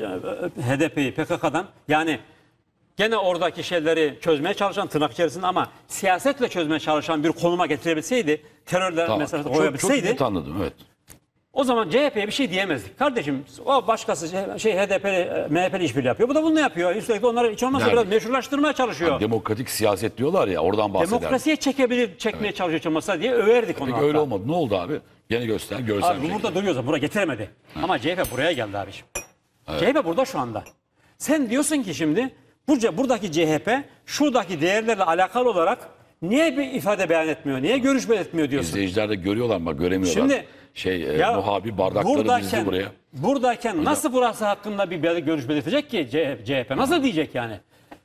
HDP'yi PKK'dan, yani gene oradaki şeyleri çözmeye çalışan, tırnak içerisinde ama siyasetle çözmeye çalışan bir konuma getirebilseydi, terörle Tamam. mesafede Çok koyabilseydi, net anladım, evet. o zaman CHP'ye bir şey diyemezdik. Kardeşim o başkası HDP'li, MHP'li işbirliği yapıyor. Bu da bunu yapıyor. Üstelik de onları hiç olmazsa Yani- biraz meşrulaştırmaya çalışıyor. Demokratik siyaset diyorlar ya, oradan bahseder. Demokrasiye çekmeye çalışıyor hiç olmazsa diye överdik onu. Peki hatta. öyle olmadı. Ne oldu abi? Gene görsel Abi bu burada duruyorsa buraya getiremedi. Ama CHP buraya geldi abiciğim. CHP burada şu anda. Sen diyorsun ki şimdi buradaki CHP şuradaki değerlerle alakalı olarak niye bir ifade beyan etmiyor? Niye görüş belirtmiyor diyorsun? İzleyiciler de görüyorlar ama göremiyorlar. Şimdi Muhabir bardakları dizdi buraya. Buradayken nasıl burası hakkında bir görüş belirtecek ki CHP? Nasıl diyecek yani?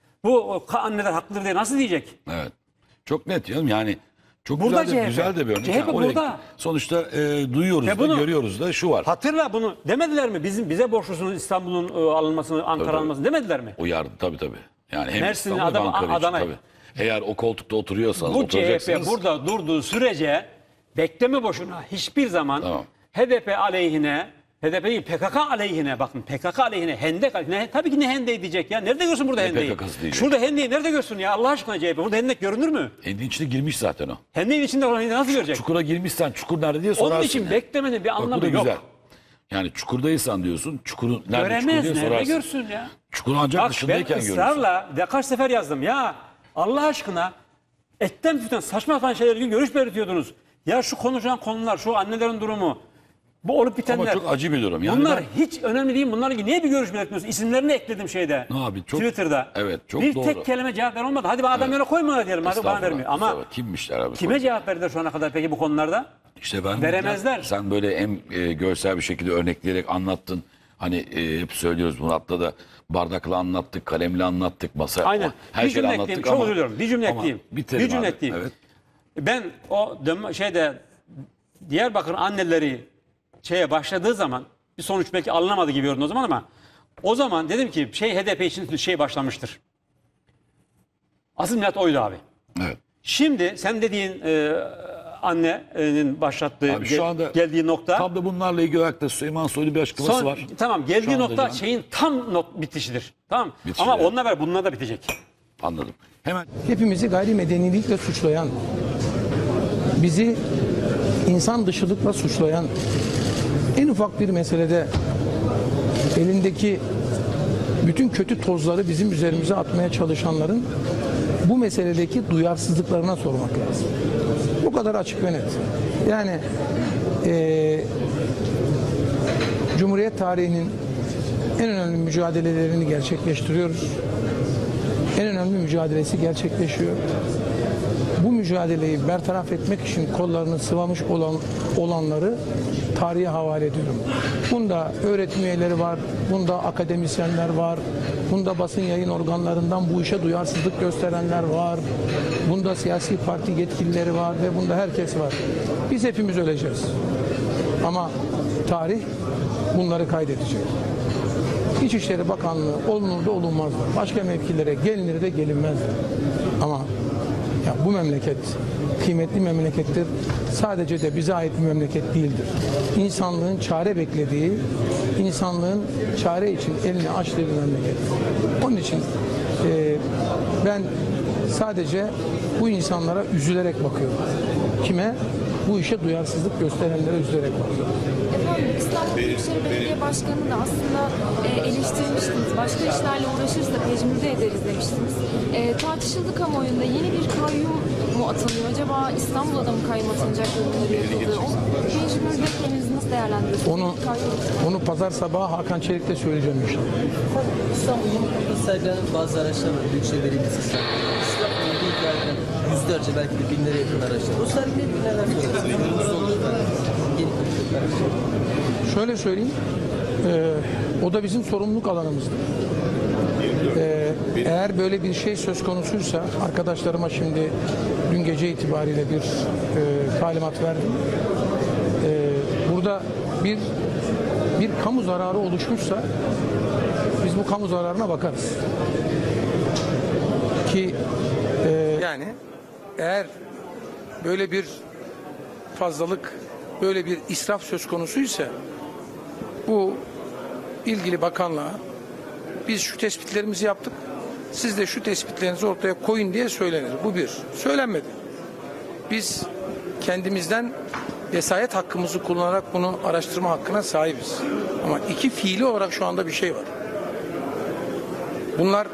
Bu anneler haklıdır diye nasıl diyecek? Evet. Çok net canım yani. Çok Burada güzel de, CHP. güzel de bir örnek. CHP Yani oraya- burada. Sonuçta duyuyoruz da, görüyoruz da şu var. Hatırla bunu demediler mi? Bize borçlusunuz İstanbul'un alınmasını, Ankara Tabii. alınmasını demediler mi? Uyardı tabii. Yani hem Mersin'in İstanbul hem Ankara için Adana'yı. tabii. Eğer o koltukta oturuyorsanız, Bu CHP oturacaksınız. burada durduğu sürece bekleme boşuna hiçbir zaman Tamam. HDP aleyhine, HDP değil PKK aleyhine, bakın PKK aleyhine, hendek aleyhine, tabii ki ne hendeği diyecek ya. Nerede görsün burada hendeği? PKK'sı diyecek. Şurada hendeği nerede görsün ya Allah aşkına CHP? Burada hendek görünür mü? Kendi içine girmiş zaten o. Hendeğin içinde olan hendeği nasıl görecek? Çukura girmişsen çukur nerede diye sorarsın. Onun için yani. beklemenin bir Bak bu anlamı da yok. güzel. Yani çukurdaysan diyorsun, çukuru nerede çukur Göremez, diye nerede sorarsın. görsün ya? Çukuru ancak Bak ben dışındayken görürsün. ısrarla ve kaç sefer yazdım ya Allah aşkına etten füten saçma sapan şeyler gibi görüş belirtiyordunuz. Ya şu konuşulan konular, şu annelerin durumu, bu olup bitenler. Ama çok acı bir durum. Yani bunlar ben- hiç önemli değil. Bunlarla ilgili niye bir görüş belirtmiyorsun? İsimlerini ekledim şeyde. Ne abi, çok- Twitter'da. Evet, çok bir doğru. tek kelime cevap veren olmadı. Hadi bana adam yerine koyma diyelim. Hadi bana Estağfurullah, vermiyor. Ama estağfurullah. Kimmişler abi? kime cevap verdiler şu ana kadar peki bu konularda? İşte ben Veremezler. Sen böyle hem görsel bir şekilde örnekleyerek anlattın. Hani hep söylüyoruz Murat'la da bardakla anlattık, kalemle anlattık, masa Aynen. her Bir şeyi cümle anlattık ekleyeyim. ama. Çok özür diliyorum. Bir cümle ama ekleyeyim. bitirelim Bir cümle abi. ekleyeyim. Evet. Ben o Diyarbakır anneleri başladığı zaman bir sonuç belki alınamadı gibi gördüm o zaman ama o zaman dedim ki HDP için başlamıştır. Asıl millet oydu abi. Evet. Şimdi sen dediğin annenin başlattığı Abi şu anda geldiği nokta tam da bunlarla ilgili olarak da Süleyman Soylu bir açıklaması var. Tamam Şu geldiği anda nokta canım. tam bitişidir. Tamam. Bitişi, Ama evet. onunla beraber bununla da bitecek. Anladım. Hemen Hepimizi gayrimedenilikle suçlayan, bizi insan dışılıkla suçlayan, en ufak bir meselede elindeki bütün kötü tozları bizim üzerimize atmaya çalışanların bu meseledeki duyarsızlıklarına sormak lazım. Bu kadar açık ve net. Yani Cumhuriyet tarihinin en önemli mücadelelerini gerçekleştiriyoruz. En önemli mücadelesi gerçekleşiyor. Bu mücadeleyi bertaraf etmek için kollarını sıvamış olanları tarihe havale ediyorum. Bunda öğretim üyeleri var, bunda akademisyenler var, bunda basın yayın organlarından bu işe duyarsızlık gösterenler var, bunda siyasi parti yetkilileri var ve bunda herkes var. Biz hepimiz öleceğiz. Ama tarih bunları kaydedecek. İçişleri Bakanlığı olunur da olunmaz. Başka mevkilere gelinir de gelinmez. Ama bu memleket kıymetli memlekettir. Sadece de bize ait bir memleket değildir. İnsanlığın çare beklediği, insanlığın çare için elini açtığı bir memleket. Onun için ben sadece bu insanlara üzülerek bakıyorum. Kime? Bu işe duyarsızlık gösterenlere üzülerek bakıyorum. Efendim, İstanbul Büyükşehir Belediye Başkanı da aslında eleştirmiştiniz. Başka işlerle uğraşırsa tecrübe ederiz demiştiniz. Tartışıldı kamuoyunda, yeni bir kayyum mu atanıyor? Acaba İstanbul'a da mı kayyum atanacak yorumları yapıldı? O tecrübe beklemenizi nasıl değerlendiriyorsunuz? Onu pazar sabahı Hakan Çelik'te söyleyeceğim inşallah. İstanbul'un sergilenen bazı araçlar var. Büyükşehir Belediyesi sergilenen. İstanbul'un ilk yerden yüzlerce belki de binlere yakın araçlar. O sergileri neler söylüyorsunuz? Şöyle söyleyeyim, o da bizim sorumluluk alanımızdır. Eğer böyle bir şey söz konusuysa, arkadaşlarıma şimdi dün gece itibariyle bir talimat verdim. Burada bir kamu zararı oluşmuşsa, biz bu kamu zararına bakarız. Ki yani eğer böyle bir fazlalık, böyle bir israf söz konusuysa, bu ilgili bakanlığa biz şu tespitlerimizi yaptık, siz de şu tespitlerinizi ortaya koyun diye söylenir. Bu bir. Söylenmedi. Biz kendimizden vesayet hakkımızı kullanarak bunu araştırma hakkına sahibiz. Ama iki, fiili olarak şu anda bir şey var. Bunlar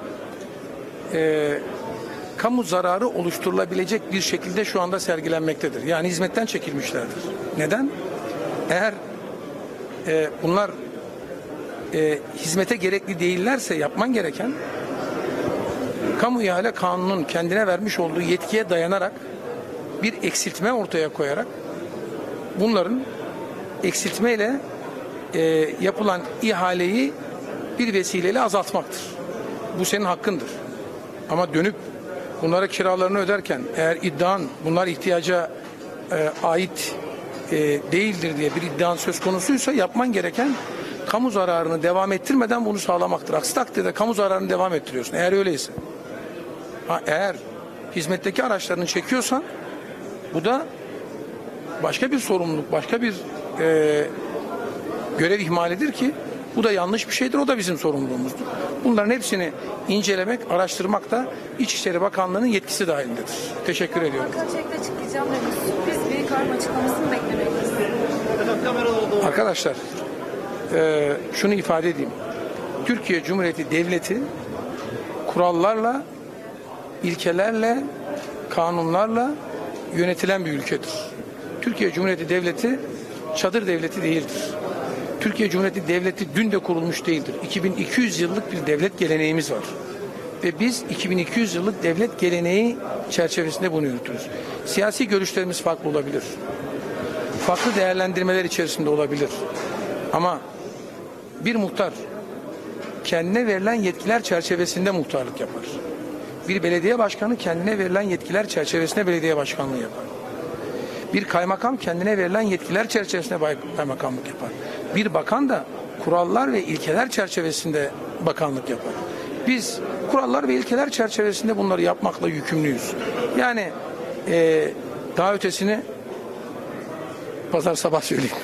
kamu zararı oluşturulabilecek bir şekilde şu anda sergilenmektedir. Yani hizmetten çekilmişlerdir. Neden? Eğer bunlar hizmete gerekli değillerse yapman gereken, kamu ihale kanunun kendine vermiş olduğu yetkiye dayanarak bir eksiltme ortaya koyarak bunların eksiltmeyle yapılan ihaleyi bir vesileyle azaltmaktır. Bu senin hakkındır. Ama dönüp bunlara kiralarını öderken eğer iddian bunlar ihtiyaca ait değildir diye bir iddian söz konusuysa, yapman gereken kamu zararını devam ettirmeden bunu sağlamaktır. Aksi takdirde kamu zararını devam ettiriyorsun. Eğer öyleyse. Eğer hizmetteki araçlarını çekiyorsan, bu da başka bir sorumluluk, başka bir görev ihmalidir ki bu da yanlış bir şeydir. O da bizim sorumluluğumuzdur. Bunların hepsini incelemek, araştırmak da İçişleri Bakanlığı'nın yetkisi dahilindedir. Teşekkür ediyorum. Hakan Çelik'te açıklayacağım demiş. Sürpriz bir kayyum açıklamasını beklemekteyiz. Arkadaşlar, şunu ifade edeyim. Türkiye Cumhuriyeti Devleti kurallarla, ilkelerle, kanunlarla yönetilen bir ülkedir. Türkiye Cumhuriyeti Devleti çadır devleti değildir. Türkiye Cumhuriyeti Devleti dün de kurulmuş değildir. 2200 yıllık bir devlet geleneğimiz var. Ve biz 2200 yıllık devlet geleneği çerçevesinde bunu yürütürüz. Siyasi görüşlerimiz farklı olabilir. Farklı değerlendirmeler içerisinde olabilir. Ama bir muhtar kendine verilen yetkiler çerçevesinde muhtarlık yapar. Bir belediye başkanı kendine verilen yetkiler çerçevesinde belediye başkanlığı yapar. Bir kaymakam kendine verilen yetkiler çerçevesinde kaymakamlık yapar. Bir bakan da kurallar ve ilkeler çerçevesinde bakanlık yapar. Biz kurallar ve ilkeler çerçevesinde bunları yapmakla yükümlüyüz. Yani daha ötesini pazar sabah söyleyeyim.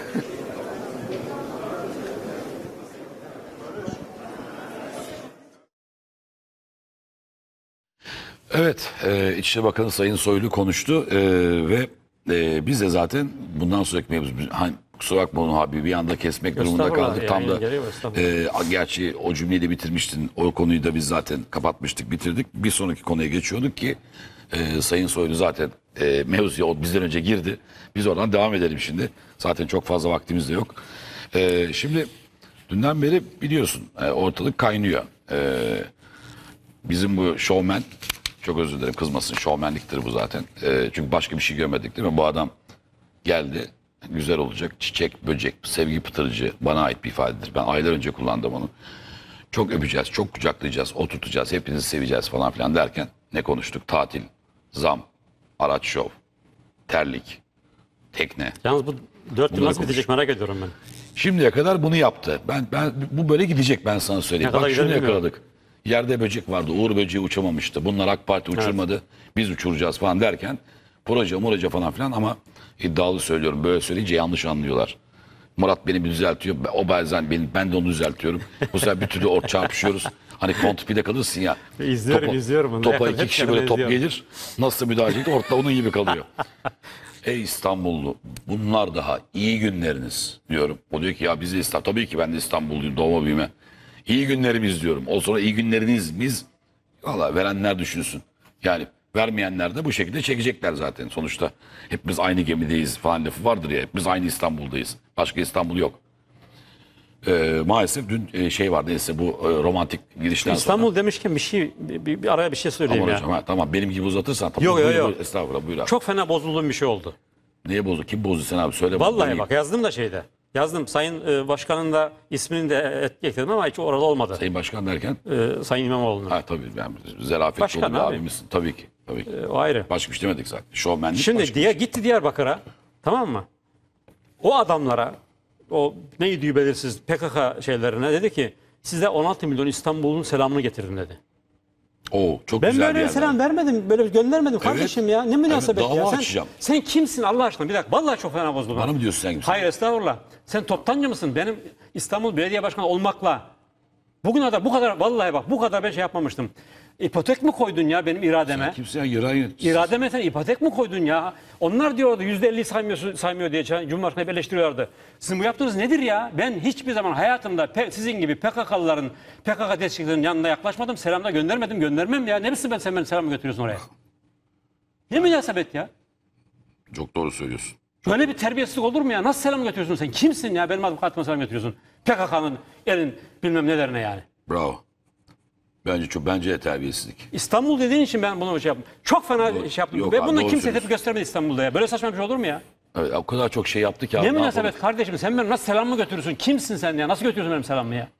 Evet, İçişleri Bakanı Sayın Soylu konuştu ve biz de zaten bundan sonraki mevzu, hani, kusura bakma onu abi bir anda kesmek durumunda kaldık. Tam da gerçi o cümleyi de bitirmiştin. O konuyu da biz zaten kapatmıştık, bitirdik. Bir sonraki konuya geçiyorduk ki Sayın Soylu zaten mevzuya o bizden önce girdi. Biz oradan devam edelim şimdi. Zaten çok fazla vaktimiz de yok. Şimdi dünden beri biliyorsun ortalık kaynıyor. Bizim bu şovmen, çok özür dilerim kızmasın, şovmenliktir bu zaten. Çünkü başka bir şey görmedik değil mi? Bu adam geldi, güzel olacak, çiçek, böcek, sevgi pıtırıcı, bana ait bir ifadedir. Ben aylar önce kullandım onu. Çok öpeceğiz, çok kucaklayacağız, oturtacağız, hepinizi seveceğiz falan filan derken ne konuştuk? Tatil, zam, araç şov, terlik, tekne. Yalnız bu 4 yıl Bunları nasıl bitecek merak ediyorum ben. Şimdiye kadar bunu yaptı. Ben bu böyle gidecek, ben sana söyleyeyim. Ne kadar Bak şunu gider bilmiyorum. yakaladık. Yerde böcek vardı. Uğur böceği uçamamıştı. Bunlar AK Parti uçurmadı. Biz uçuracağız falan derken proje falan filan ama iddialı söylüyorum. Böyle söyleyince yanlış anlıyorlar. Murat beni bir düzeltiyor. O bazen ben de onu düzeltiyorum. Bu sefer bir türlü çarpışıyoruz. Hani kontrpide kalırsın ya. İzliyorum bunu. Topa Yakın, iki hep kişi böyle top izliyorum. gelir. Nasıl müdahale ediyor? Ortada onun gibi kalıyor. Ey İstanbullu, bunlar daha iyi günleriniz diyorum. O diyor ki ya biz de İstanbul. Tabii ki ben de İstanbulluyum, doğma büyüme. İyi günlerimiz diyorum. O sonra iyi günleriniz biz. Valla verenler düşünsün. Yani vermeyenler de bu şekilde çekecekler zaten sonuçta. Hepimiz aynı gemideyiz falan lafı vardır ya. Hepimiz aynı İstanbul'dayız. Başka İstanbul yok. Maalesef dün şey vardı neyse bu romantik girişten İstanbul sonra. demişken bir araya bir şey söyleyeyim Aman ya. hocam, ha, tamam benim gibi uzatırsan. Tamam, Yok, buyur, yok. buyur, estağfurullah buyur abi. Çok fena bozulduğum bir şey oldu. Neye bozdu? Kim bozdu sen abi? Söyle Vallahi bana. bak yazdım da şeyde. Yazdım Sayın Başkan'ın da ismini de ekledim ama hiç orada olmadı. Sayın Başkan derken? Sayın İmamoğlu'nun. Ha tabii yani zarafetli Başkan olan bir abi. abimizsin. Tabii ki. Tabii ki. O ayrı. Başka bir şey demedik zaten. Şovmenlik Şimdi başka bir şey. gitti Diyarbakır'a, tamam mı? O adamlara, o neydi belirsiz PKK şeylerine dedi ki size 16 milyon İstanbul'un selamını getirdim dedi. Oo, çok Ben güzel böyle bir bir yerden. selam vermedim, böyle göndermedim kardeşim ya. Ne münasebet dava ya. açacağım. Sen kimsin Allah aşkına? Bir dakika, vallahi çok fena bozdum. Bana mı diyorsun sen kimsin? Hayır estağfurullah. Sen toptancı mısın? Benim İstanbul Belediye Başkanı olmakla bugüne kadar bu kadar, vallahi bak bu kadar ben şey yapmamıştım. İpotek mi koydun ya benim irademe? Kimse ya yırayın. İrademe sen ipotek mi koydun ya? Onlar diyordu %50 saymıyor diye Cumhurbaşkanı hep eleştiriyorlardı. Sizin bu yaptığınız nedir ya? Ben hiçbir zaman hayatımda sizin gibi PKK'lıların, PKK destekçilerinin yanına yaklaşmadım. Selam da göndermedim, göndermem ya. Ne bilsin sen benim selamı götürüyorsun oraya? Ne münasebet ya? Çok doğru söylüyorsun. Böyle bir terbiyesizlik olur mu ya? Nasıl selam götürüyorsun sen? Kimsin ya? Benim avukatıma selam götürüyorsun. PKK'nın elin bilmem nelerine yani. Bravo. Bence de terbiyesizlik. İstanbul dediğin için ben bunu şey yaptım. Çok fena şey yaptım. Yok Ve abi, bunu doğru kimse söylüyorsun. tepki göstermedi İstanbul'da ya. Böyle saçma bir şey olur mu ya? Evet, o kadar çok şey yaptı ki abi. Ne münasebet yapalım? kardeşim, sen benim nasıl selamımı götürürsün? Kimsin sen ya? Nasıl götürüyorsun benim selamımı ya?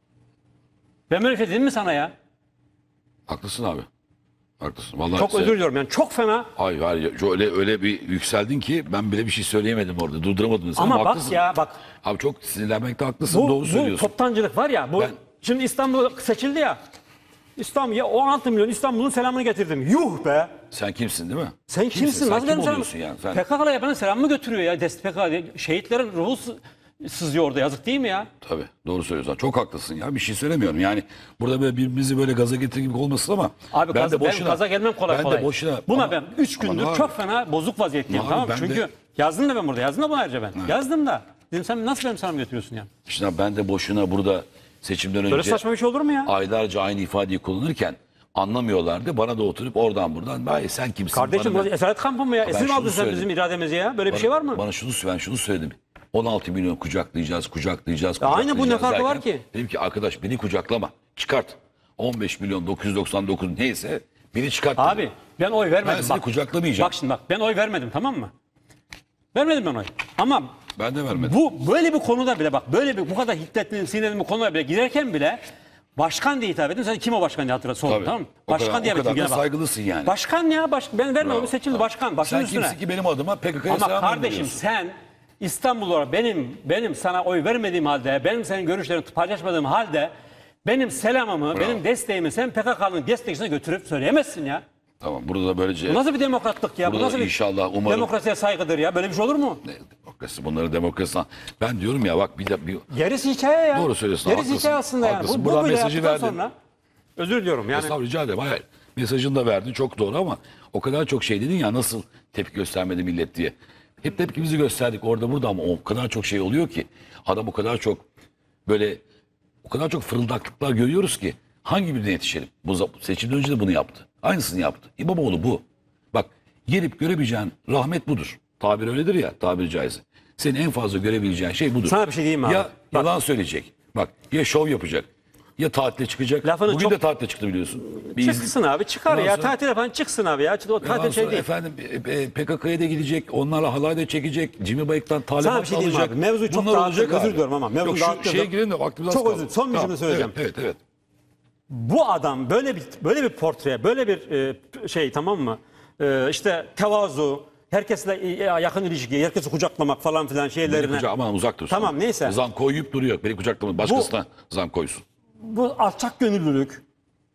Ben böyle bir şey dedim mi sana ya? Haklısın abi. Haklısın. Vallahi Çok özür diliyorum yani, çok fena. Hayır öyle bir yükseldin ki ben bile bir şey söyleyemedim orada. Durduramadım seni. Ama bak haklısın. ya bak. Abi çok sinirlenmekte haklısın. Doğru Bu söylüyorsun. toptancılık var ya. Bu Ben- şimdi İstanbul seçildi ya. İstanbul 16 milyon İstanbul'un selamını getirdim. Yuh be. Sen kimsin değil mi? Sen kimsin? Sen Nasıl kim benim selamımı? oluyorsun yani? Sen... PKK'la yapanın selamımı götürüyor ya. PKK diye. Şehitlerin ruhu sızıyor orada. Yazık değil mi ya? Tabii doğru söylüyorsun. Çok haklısın ya. Bir şey söylemiyorum. Yani burada böyle birbirimizi böyle gaza getirir gibi olmasın ama Abi ben ben gaza gelmem kolay ben kolay. de boşuna. Buna ama- ben 3 ama gündür abi, çok fena bozuk vaziyetteyim, Abi tamam mı? ben Çünkü de- yazdım da ben burada. Yazdım da bunu ayrıca ben. Yazdım da. Dedim sen nasıl benim selamımı götürüyorsun ya? işte ben de boşuna burada seçimden Böyle önce saçma bir şey olur mu ya? aylarca aynı ifadeyi kullanırken anlamıyorlardı. Bana da oturup oradan buradan "Vay sen kimsin?" Kardeşim Bana bu esaret kampı mı ya? Ben Esir mi şunu aldın sen söyledim. bizim irademizi ya? Böyle bir şey var mı? Bana ben şunu söyledim. 16 milyon kucaklayacağız. aynı bu, ne farkı var derken ki? Dedim ki arkadaş beni kucaklama. Çıkart. 15 milyon 999 neyse beni çıkart. dedim. Abi ben oy vermedim. Ben seni kucaklamayacağım. Bak şimdi bak, ben oy vermedim, tamam mı? Vermedim ben oy. Ama Ben de vermedim. bu böyle bir konuda bile bak, böyle bir bu kadar hiddetli, sinirli bir konuda bile girerken bile başkan diye hitap edin. Sen kim o başkan diye hatırla sordum, Tabii. tamam mı? O Başkan kadar- diye o kadar da gene bak. saygılısın yani. Başkan ya, ben vermedim, seçildi başkan. Başın Sen üstüne. kimsin ki benim adıma PKK'ya Ama selam kardeşim gönderiyorsun? sen İstanbul olarak benim sana oy vermediğim halde, benim senin görüşlerini paylaşmadığım halde benim selamımı, benim desteğimi sen PKK'nın destekçisine götürüp söyleyemezsin ya. Tamam burada da böylece Bu nasıl bir demokratlık ya? Bu Burada nasıl bir inşallah, umarım- demokrasiye saygıdır ya? Böyle bir şey olur mu? demokrasi bunları demokrasi. Ben diyorum ya bak bir Gerisi hikaye ya. Doğru söylüyorsun, Gerisi haklısın. hikaye aslında yani. Haklısın. Bu Buradan böyle mesajı yaptıktan verdin. sonra. Özür diliyorum yani. Estağfurullah, rica ederim. Hayır. Mesajını da verdin çok doğru ama o kadar çok şey dedin ya nasıl tepki göstermedi millet diye. Hep tepkimizi gösterdik orada burada ama o kadar çok şey oluyor ki adam o kadar çok böyle o kadar çok fırıldaklıklar görüyoruz ki hangi birine yetişelim? Bu seçimden önce de bunu yaptı. Aynısını yaptı. İmamoğlu bu. Bak gelip görebileceğin rahmet budur. Tabir öyledir ya, tabiri caizse. Senin en fazla görebileceğin şey budur. Sana bir şey diyeyim mi abi? Ya yalan söyleyecek. Bak ya şov yapacak. Ya tatile çıkacak. Lafını Bugün çok- de tatile çıktı biliyorsun. Bir izin- Çıksın abi, çıkar Ondan ya. sonra- Tatil yapan çıksın abi ya. O Ondan tatil şey sonra değil. efendim PKK'ya da gidecek. Onlarla halay da çekecek. Cimi Bayık'tan talimat Sana bir şey diyeyim alacak. abi. Mevzuyu çok Bunlar dağıttım. olacak Özür abi. diliyorum ama mevzuyu Yok, şu dağıttım. şeye girelim de vaktimiz az Çok kaldı. özür- son bir cümle söyleyeceğim. Evet. Bu adam böyle bir portre, böyle bir şey, tamam mı? İşte tevazu, herkesle yakın ilişki, herkesi kucaklamak falan filan Beni şeylerine. kucağa aman uzak dursun. Tamam, neyse. Zam koyup duruyor. Beni kucaklamak. Başkasına zam koysun. Bu alçak gönüllülük,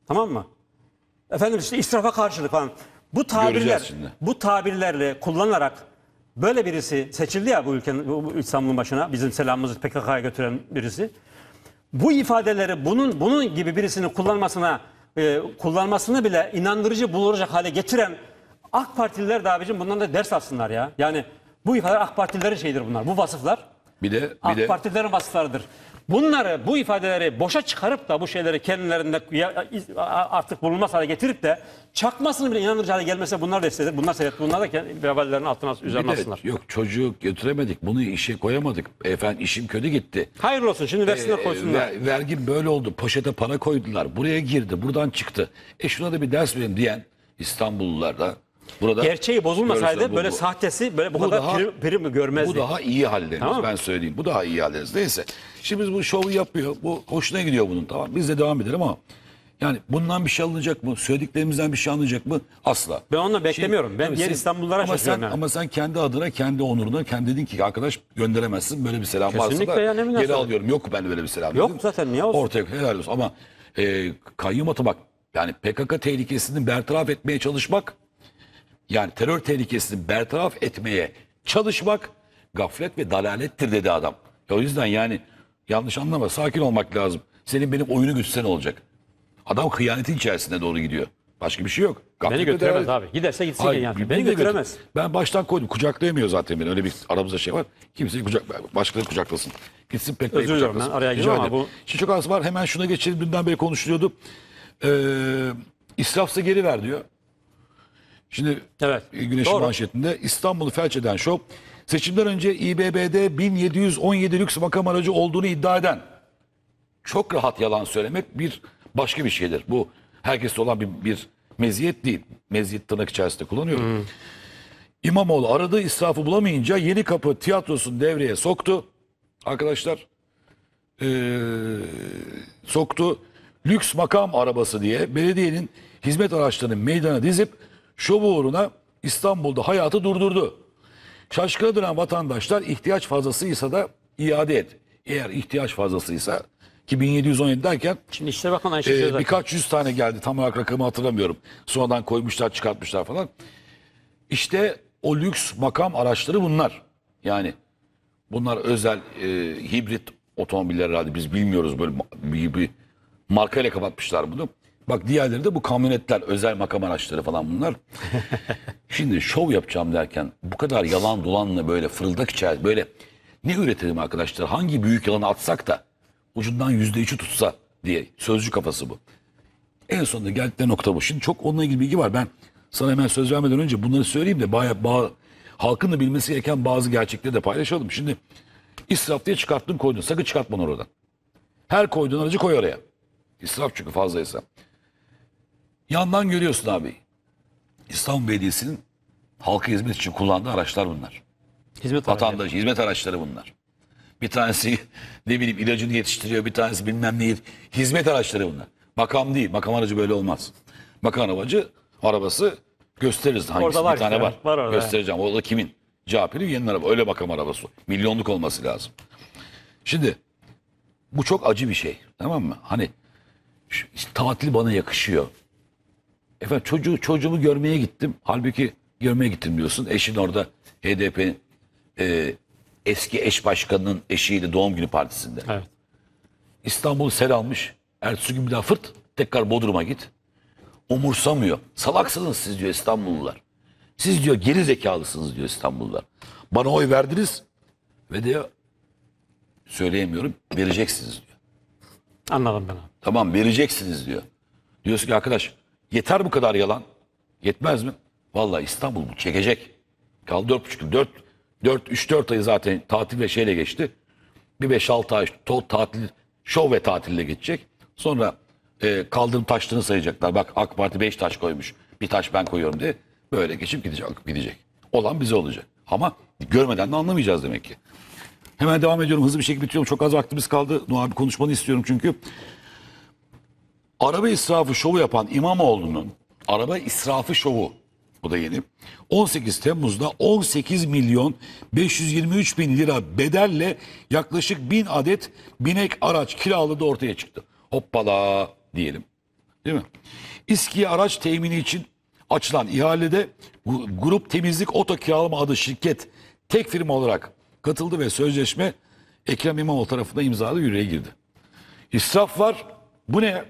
Tamam mı? Efendim işte israfa karşılık falan. Bu tabirler, Göreceğiz şimdi. bu tabirlerle kullanılarak böyle birisi seçildi ya bu ülkenin, bu İstanbul'un başına, bizim selamımızı PKK'ya götüren birisi. Bu ifadeleri bunun gibi birisinin kullanmasını bile inandırıcı bulacak hale getiren AK Partililer de abicim bundan da ders alsınlar ya. Yani bu ifadeler AK Partililerin şeyidir bunlar. Bu vasıflar Bir de AK Partililerin vasıflarıdır. Bunları, bu ifadeleri boşa çıkarıp da bu şeyleri kendilerinde artık bulunmaz hale getirip de çakmasını bile inandırıcı hale gelmese bunlar da istedir. Bunlar seyret. Bunlar da veballerini altına üzerine bir de alsınlar. yok çocuğu götüremedik. Bunu işe koyamadık. Efendim işim kötü gitti. Hayırlı olsun. Şimdi versinler koysunlar. Vergi böyle oldu. Poşete para koydular. Buraya girdi. Buradan çıktı. Şuna da bir ders verin diyen İstanbullular da burada. Gerçeği bozulmasaydı Görürse böyle sahtesi böyle bu kadar daha- prim görmezdi. Bu daha iyi halleriniz. Tamam mı? Ben söyleyeyim. Bu daha iyi halleriniz. Neyse. Şimdi biz bu şovu yapıyor. Bu hoşuna gidiyor bunun. Tamam. Biz de devam edelim ama yani bundan bir şey alınacak mı? Söylediklerimizden bir şey alınacak mı? Asla. Ben onu beklemiyorum. Ben Tabii diğer İstanbullulara ama şaşırıyorum sen, yani. ama sen kendi adına, kendi onuruna, kendi dedin ki arkadaş gönderemezsin. Böyle bir selam varsa Kesinlikle da ya, ne geri münasebet. alıyorum. Yok ben böyle bir selam Yok dedim. zaten, niye olsun? Ortaya helal olsun. Ama kayyum atamak, yani PKK tehlikesini bertaraf etmeye çalışmak, yani terör tehlikesini bertaraf etmeye çalışmak gaflet ve dalalettir dedi adam. O yüzden yani yanlış anlama, sakin olmak lazım. Senin benim oyunu gütsen olacak. Adam hıyanetin içerisine doğru gidiyor. Başka bir şey yok. Gaflet Beni ve götüremez dalalet. abi. Giderse gitsin Hayır, yani. beni Beni de götüremez. götür. Ben baştan koydum. Kucaklayamıyor zaten beni. Öyle bir aramızda şey var. Kimseyi başkaları kucaklasın. Gitsin pek Özür diliyorum, ben araya girdim ama bu- Şimdi çok az var. Hemen şuna geçelim. Dünden beri konuşuluyordu. İsrafsa geri ver diyor. Şimdi Evet, Güneş'in doğru. manşetinde İstanbul'u felç eden şov, seçimden önce İBB'de 1717 lüks makam aracı olduğunu iddia eden, çok rahat yalan söylemek bir başka bir şeydir. Bu herkeste olan bir meziyet değil. Meziyet tırnak içerisinde kullanıyorum. İmamoğlu aradığı israfı bulamayınca Yenikapı tiyatrosunu devreye soktu. Arkadaşlar soktu. Lüks makam arabası diye belediyenin hizmet araçlarını meydana dizip şovu uğruna İstanbul'da hayatı durdurdu. Şaşkına dönen vatandaşlar ihtiyaç fazlasıysa da iade et. Eğer ihtiyaç fazlasıysa ki 1717 derken Şimdi işte bakın aynı şey zaten. birkaç yüz tane geldi. Tam olarak rakamı hatırlamıyorum. Sonradan koymuşlar, çıkartmışlar falan. İşte o lüks makam araçları bunlar. Yani bunlar özel hibrit otomobiller herhalde, biz bilmiyoruz, böyle bir markayla kapatmışlar bunu. Bak diğerleri de bu kamyonetler, özel makam araçları falan bunlar. Şimdi şov yapacağım derken bu kadar yalan dolanla böyle fırıldak içer, böyle ne üretelim arkadaşlar? Hangi büyük yalanı atsak da ucundan %3'ü tutsa diye, sözcü kafası bu. En sonunda geldikleri nokta bu. Şimdi çok onunla ilgili bilgi var. Ben sana hemen söz vermeden önce bunları söyleyeyim de halkın da bilmesi gereken bazı gerçekleri de paylaşalım. Şimdi israf diye çıkarttın koydun. Sakın çıkartma onu oradan. Her koyduğun aracı koy oraya. İsraf çünkü fazlaysa. Yandan görüyorsun abi. İstanbul Belediyesi'nin halka hizmet için kullandığı araçlar bunlar. Hizmet aracı. Vatandaş hizmet araçları bunlar. Bir tanesi ne bileyim ilacını yetiştiriyor, bir tanesi bilmem neyi. Hizmet araçları bunlar. Makam değil. Makam aracı böyle olmaz. Makam arabası gösteririz hangisi. Orada var Bir tane işte, var. var orada. Göstereceğim. O da kimin? CHP'nin yeni araba. Öyle makam arabası. Milyonluk olması lazım. Şimdi bu çok acı bir şey. Tamam mı? Hani işte tatil bana yakışıyor. Efendim çocuğumu görmeye gittim. Halbuki görmeye gittim diyorsun. Eşin orada HDP'nin eski eş başkanının eşiyle doğum günü partisinde. Evet. İstanbul'u sel almış. Ertesi gün bir daha fırt tekrar Bodrum'a git. Umursamıyor. Salaksınız siz diyor İstanbullular. Siz diyor geri zekalısınız diyor İstanbullular. Bana oy verdiniz ve diyor söyleyemiyorum, vereceksiniz diyor. Anladım ben abi. Tamam, vereceksiniz diyor. Diyorsun ki arkadaş yeter bu kadar yalan. Yetmez mi? Vallahi İstanbul bu çekecek. Kaldı 4,5 yıl. 3-4 ayı zaten tatil ve şeyle geçti. Bir 5-6 ay tatil, şov ve tatille geçecek. Sonra kaldırım taşlarını sayacaklar. Bak AK Parti 5 taş koymuş. Bir taş ben koyuyorum diye. Böyle geçip gidecek. Olan bize olacak. Ama görmeden de anlamayacağız demek ki. Hemen devam ediyorum. Hızlı bir şekilde bitiriyorum. Çok az vaktimiz kaldı. Nuh abi konuşmanı istiyorum çünkü. Araba israfı şovu yapan İmamoğlu'nun araba israfı şovu, bu da yeni, 18 Temmuz'da 18 milyon 523 bin lira bedelle yaklaşık 1000 adet binek araç kiraladığı ortaya çıktı. Hoppala diyelim. Değil mi? İSKİ'ye araç temini için açılan ihalede Grup Temizlik Oto Kiralama adı şirket tek firma olarak katıldı ve sözleşme Ekrem İmamoğlu tarafından imzalı yürürlüğe girdi. İsraf var. Bu ne?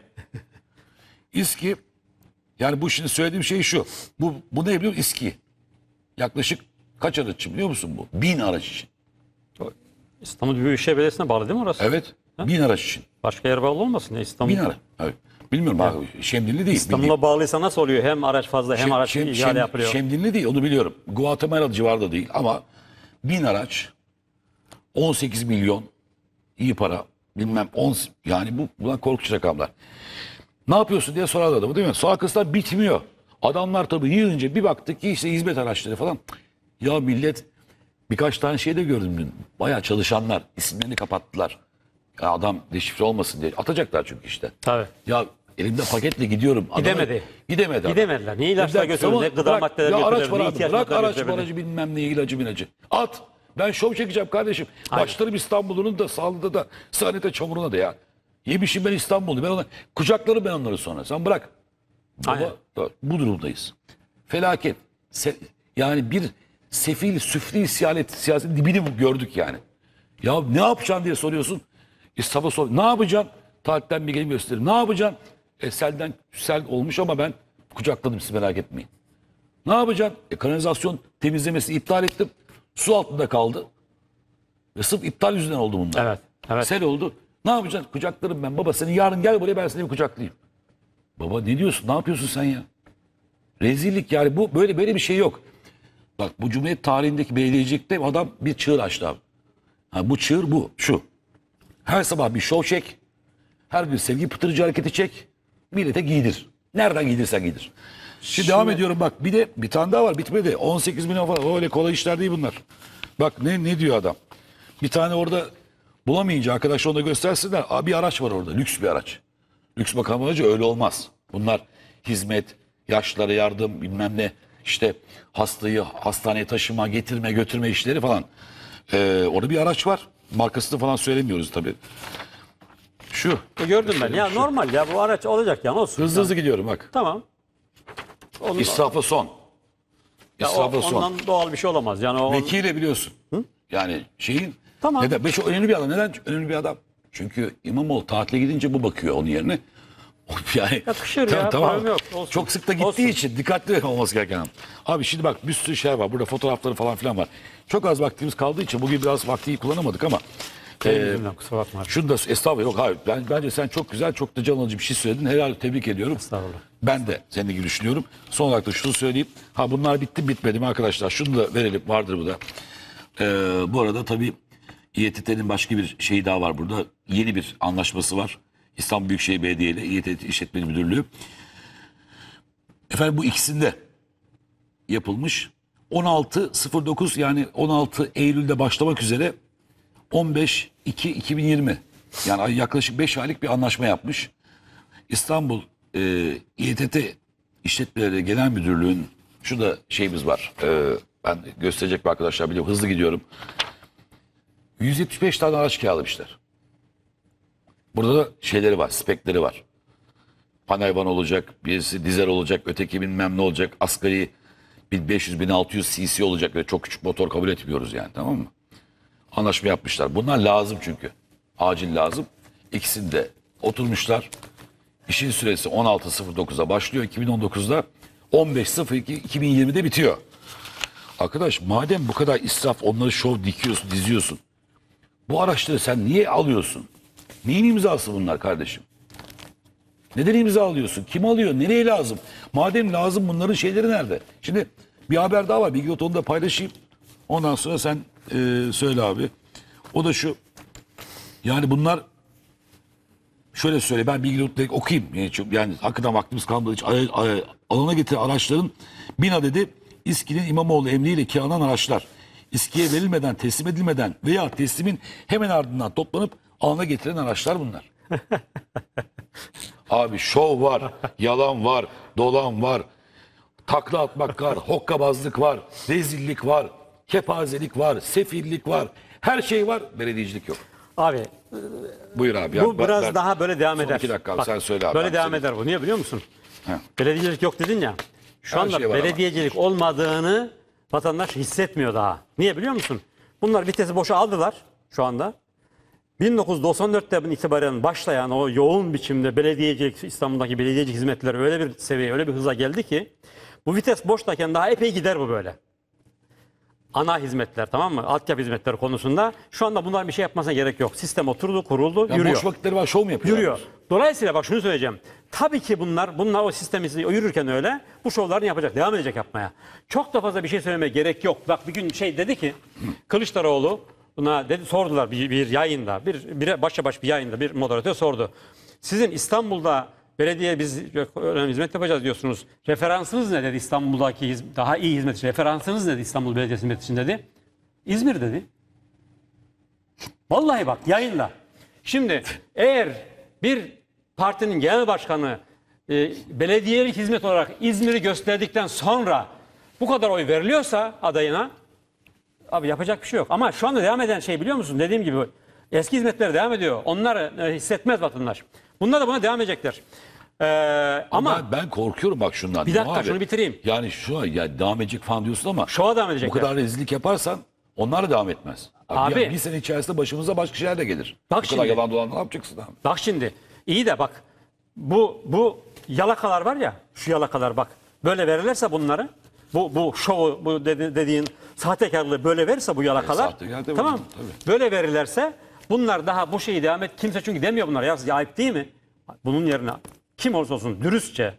İSKİ, yani bu şimdi söylediğim şey şu. Bu ne biliyor musun? İSKİ. Yaklaşık kaç araç için biliyor musun bu? 1000 araç için. İstanbul Büyükşehir Belediyesi'ne bağlı değil mi orası? Evet. 1000 araç için. Başka yer bağlı olmasın ya İstanbul. 1000 araç. Evet. Bilmiyorum. Abi, Şemdinli değil. İstanbul'a bağlıysa nasıl oluyor? Hem araç fazla hem araç ihale yapılıyor. Şemdinli değil, onu biliyorum. Guatemala civarında değil ama 1000 araç 18 milyon iyi para bilmem 10 yani bunlar korkunç rakamlar. Ne yapıyorsun diye sorarlar adamı değil mi? Sonra arkasından bitmiyor. Adamlar tabii yığınca bir baktık ki işte hizmet araçları falan. Ya millet birkaç tane şey de gördüm dün. Bayağı çalışanlar isimlerini kapattılar. Ya adam deşifre olmasın diye. Atacaklar çünkü işte. Tabii. Ya elimde paketle gidiyorum. Gidemedi. Gidemedi. adam. Gidemediler. Niye ilaçlar Dediler, götürür, ne tamam, gıda bırak, maddeleri ya götürür, araç var ne abi, ihtiyaç bırak maddeleri araç götürür. baracı bilmem ne ilacı. At. Ben şov çekeceğim kardeşim. Başlarım İstanbul'un da sağlıkta da sahnete çamuruna da ya. Yemişim ben İstanbul'u. Ben ona kucaklarım ben onları sonra. Sen bırak. Aynen. Baba, bu durumdayız. Felaket. Yani bir sefil, süfli siyaset dibini gördük yani. Ya ne yapacaksın diye soruyorsun. İstanbul'a sor. Ne yapacaksın? Tarihten bir gelin gösterir. Ne yapacaksın? Sel olmuş ama ben kucakladım, siz merak etmeyin. Ne yapacaksın? Kanalizasyon temizlemesini iptal ettim. Su altında kaldı. Ve sırf iptal yüzünden oldu bunlar. Evet. Evet. Sel oldu. Ne yapacaksın? Kucaklarım ben. Baba seni yarın gel buraya, ben seni bir kucaklayayım. Baba ne diyorsun? Ne yapıyorsun sen ya? Rezillik yani, bu böyle bir şey yok. Bak bu Cumhuriyet tarihindeki belediyecilikte adam bir çığır açtı abi. Ha, bu çığır şu. Her sabah bir şov çek. Her gün sevgi pıtırıcı hareketi çek. Millete giydir. Nereden giydirsen giydir. Şimdi devam ediyorum bak. Bir de bir tane daha var, bitmedi. 18 milyon falan. Öyle kolay işler değil bunlar. Bak ne diyor adam. Bir tane orada bulamayınca arkadaş onu da göstersinler. Abi bir araç var orada. Lüks bir araç. Lüks makam aracı öyle olmaz. Bunlar hizmet, yaşlılara yardım, bilmem ne. İşte hastayı hastaneye taşıma, getirme, götürme işleri falan. Orada bir araç var. Markasını falan söylemiyoruz tabii. Şu. Gördüm ben. Ya normal ya, bu araç olacak yani, olsun. Hızlı gidiyorum bak. Tamam. İsrafa son. Ya İsrafa son. ondan doğal bir şey olamaz. Yani o Vekile biliyorsun. Yani şeyin. Tamam. Neden? Çok önemli bir adam. Neden önemli bir adam? Çünkü İmamoğlu tatile gidince bu bakıyor onun yerine. Yani, yakışır ya. Problem yok. Olsun. Çok sık da gittiği Olsun. için dikkatli olması gereken adam. Abi şimdi bak bir sürü şey var. Burada fotoğrafları falan filan var. Çok az vaktimiz kaldığı için bugün biraz vakti kullanamadık ama. Kusura bakma. Şunu da estağfurullah, yok hayır. Bence sen çok güzel, çok da can alıcı bir şey söyledin. Helal, tebrik ediyorum. Estağfurullah. Ben de senin gibi düşünüyorum. Son olarak da şunu söyleyeyim. Ha bunlar bitti bitmedi mi arkadaşlar? Şunu da verelim, vardır bu da. Bu arada tabii İETT'nin başka bir şeyi daha var burada. Yeni bir anlaşması var. İstanbul Büyükşehir Belediye ile İETT İşletme Müdürlüğü. Efendim bu ikisinde yapılmış. 16.09 yani 16 Eylül'de başlamak üzere 15.2.2020 yani yaklaşık 5 aylık bir anlaşma yapmış. İstanbul İETT İşletmeleri Genel Müdürlüğü'nün şu da şeyimiz var. Ben gösterecek bir arkadaşlar biliyorum. Hızlı gidiyorum. 175 tane araç kiralamışlar. Burada da şeyleri var, spekleri var. Panel van olacak, birisi dizel olacak, öteki bilmem ne olacak, asgari 1500-1600 cc olacak ve çok küçük motor kabul etmiyoruz yani, tamam mı? Anlaşma yapmışlar. Bunlar lazım çünkü. Acil lazım. İkisini de oturmuşlar. İşin süresi 16.09'a başlıyor. 2019'da 15.02.2020'de bitiyor. Arkadaş madem bu kadar israf, onları şov dikiyorsun, diziyorsun. Bu araçları sen niye alıyorsun? Neyin imzası bunlar kardeşim? Neden imza alıyorsun? Kim alıyor? Nereye lazım? Madem lazım, bunların şeyleri nerede? Şimdi bir haber daha var. Bilgi onu da paylaşayım. Ondan sonra sen söyle abi. O da şu. Yani bunlar şöyle söyle. Ben Bilgi okuyayım. Yani hakikaten vaktimiz kalmadığı için alana getiren araçların 1000 adedi İSKİ'nin İmamoğlu emriyle kiralanan araçlar. İSKİ'ye verilmeden, teslim edilmeden veya teslimin hemen ardından toplanıp alana getiren araçlar bunlar. Abi şov var, yalan var, dolan var, takla atmak var, hokkabazlık var, rezillik var, kepazelik var, sefillik var. Her şey var, belediyecilik yok. Abi Buyur abi. bu biraz daha böyle devam son eder. 2 dakika abi, Bak, sen söyle abi. böyle ben devam söyleyeyim. eder bu. Niye biliyor musun? Heh. Belediyecilik yok dedin ya. Şu Her anda şey var ama. belediyecilik olmadığını vatandaş hissetmiyor daha. Niye biliyor musun? Bunlar vitesi boşa aldılar şu anda. 1994'ten itibaren başlayan o yoğun biçimde belediyecilik, İstanbul'daki belediyecilik hizmetleri öyle bir seviyeye, öyle bir hıza geldi ki bu vites boştayken daha epey gider bu böyle. Ana hizmetler, tamam mı? Altyapı hizmetleri konusunda şu anda bunlar bir şey yapmasına gerek yok. Sistem oturdu, kuruldu, Ya yürüyor. boş vakitleri var, şov mu yapıyorlar? Yürüyor. Dolayısıyla bak şunu söyleyeceğim. Tabii ki bunlar o sistemi yürürken öyle bu şovlarını yapacak, devam edecek yapmaya. Çok da fazla bir şey söylemeye gerek yok. Bak bir gün dedi ki Kılıçdaroğlu buna dedi, sordular bir yayında, başa bir yayında bir moderatör sordu. Sizin İstanbul'da belediye biz önemli hizmet yapacağız diyorsunuz. Referansınız ne dedi İstanbul'daki daha iyi hizmet için? Referansınız ne dedi İstanbul Belediyesi hizmet için dedi. İzmir dedi. Vallahi bak yayında. Şimdi eğer bir partinin genel başkanı belediyelik hizmet olarak İzmir'i gösterdikten sonra bu kadar oy veriliyorsa adayına abi yapacak bir şey yok. Ama şu anda devam eden şey biliyor musun? Dediğim gibi eski hizmetler devam ediyor. Onları hissetmez vatandaş. Bunlar da buna devam edecekler. Ama ben korkuyorum bak şundan. Bir dakika, Abi, şunu bitireyim. Yani şu an ya devam edecek falan diyorsun ama şova devam bu edecekler. kadar rezillik yaparsan onlar da devam etmez. Abi- bir sene içerisinde başımıza başka şeyler de gelir. Bak bu kadar şimdi. yalan dolan ne yapacaksın abi? Bak şimdi iyi de bak bu yalakalar var ya, şu yalakalar bak böyle verirlerse bunları bu şovu bu dediğin sahtekarlığı böyle verirse bu yalakalar sahtekar tabii, tamam tabii. böyle verirlerse bunlar daha bu şeyi devam et kimse çünkü demiyor bunlar ya ayıp değil mi? Bunun yerine kim olursa olsun dürüstçe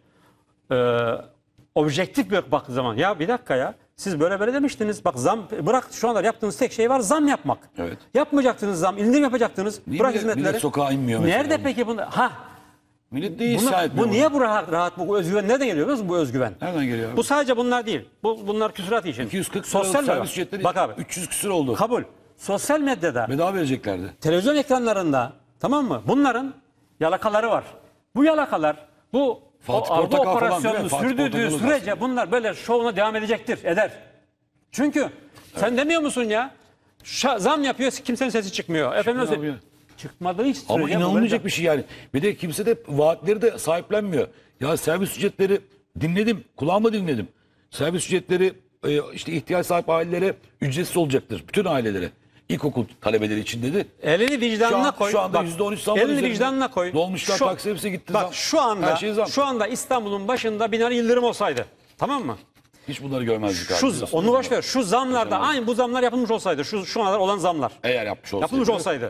objektif bir baktığı zaman ya bir dakika ya siz böyle demiştiniz. Bak zam bırak şu anda yaptığınız tek şey var zam yapmak. Evet. Yapmayacaktınız zam, indirim yapacaktınız. Niye Bırak millet hizmetleri. sokağa inmiyor mesela? Nerede peki bunu? Millet de isyan etmiyor. Bu niye bu rahat bu özgüven nereden geliyor biliyor musun bu özgüven? Nereden geliyor abi? Bu sadece bunlar değil. Bunlar küsurat için. 240 sosyal servis medya. ücretleri Bak abi 300 küsür oldu. kabul. Sosyal medyada, Bedava vereceklerdi. televizyon ekranlarında tamam mı? Bunların yalakaları var. Bu yalakalar bu Fatih algı Portakal falan değil operasyonunu mi? Fatih sürdürdüğü Portakal'ın sürece aslında. bunlar böyle şovuna devam edecektir, eder. Çünkü sen demiyor musun ya? Zam yapıyor, kimsenin sesi çıkmıyor. Efendim abi ya. çıkmadığı hiç sürece Ama bu inanılmayacak böyle- bir şey yani. Bir de kimse de vaatleri de sahiplenmiyor. Ya servis ücretleri dinledim, kulağımla dinledim. Servis ücretleri işte ihtiyaç sahibi ailelere ücretsiz olacaktır. Bütün ailelere. İlkokul talebeleri için dedi. Elini vicdanına koy. Şu anda Bak, %13 zam var elini üzerinde. vicdanına koy. Dolmuşlar, taksi hepsi gitti Bak zam. şu anda Her şey zam. şu anda İstanbul'un başında biner yıldırım olsaydı. Tamam mı? Hiç bunları görmezdik abi. Onu boş ver. Şu zamlarda aynı bu zamlar yapılmış olsaydı. Şu analar olan zamlar. Eğer yapmış olsaydı. Yapılmış olsaydı.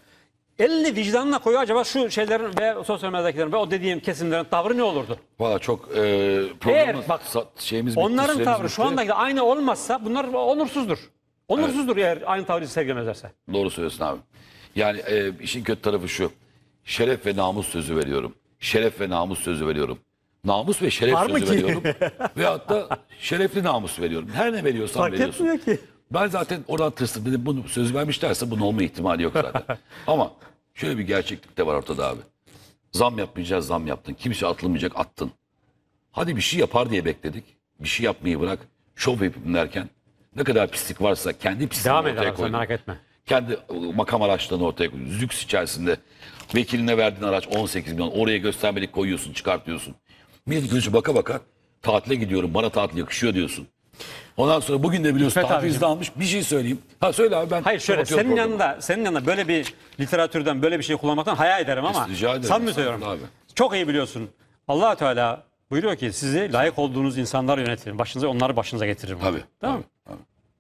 Elini vicdanına koy acaba şu şeylerin ve sosyal medyakilerin ve o dediğim kesimlerin tavrı ne olurdu? Valla çok programımız, bak, şeyimiz bitti, Onların süremiz tavrı bitti. şu andaki aynı olmazsa bunlar onursuzdur. Onursuzdur eğer aynı tavrı sergilemezlerse. Doğru söylüyorsun abi. Yani işin kötü tarafı şu. Şeref ve namus sözü veriyorum. Şeref ve namus sözü veriyorum. Namus ve şeref Var mı sözü ki? veriyorum. Veyahut da şerefli namus veriyorum. Her ne veriyorsan Fark veriyorsun. etmiyor ki. Ben zaten oradan tırstım dedim bunu söz vermişlerse bunun olma ihtimali yok zaten. Ama şöyle bir gerçeklik de var ortada abi. Zam yapmayacağız zam yaptın. Kimse atılmayacak attın. Hadi bir şey yapar diye bekledik. Bir şey yapmayı bırak. Şov yapayım derken ne kadar pislik varsa kendi pisliğini Devam ortaya eder sen koydun. merak etme. Kendi makam araçlarını ortaya koyuyorsun. Lüks içerisinde vekiline verdiğin araç 18 milyon. Oraya göstermelik koyuyorsun, çıkartıyorsun. Bir gözü baka baka tatile gidiyorum. Bana tatil yakışıyor diyorsun. Ondan sonra bugün de biliyorsun İsmet tatil abicim. izni almış. Bir şey söyleyeyim. Ha söyle abi ben. Hayır şöyle kapatıyorum senin programı. yanında böyle bir literatürden böyle bir şey kullanmaktan hayal ederim ama Rica ederim. samimi söylüyorum. Estağfurullah abi. Çok iyi biliyorsun. Allah Teala buyuruyor ki sizi layık olduğunuz insanlar yönetirim. Onları başınıza getiririm. Tabii. Tamam mı? Tabii.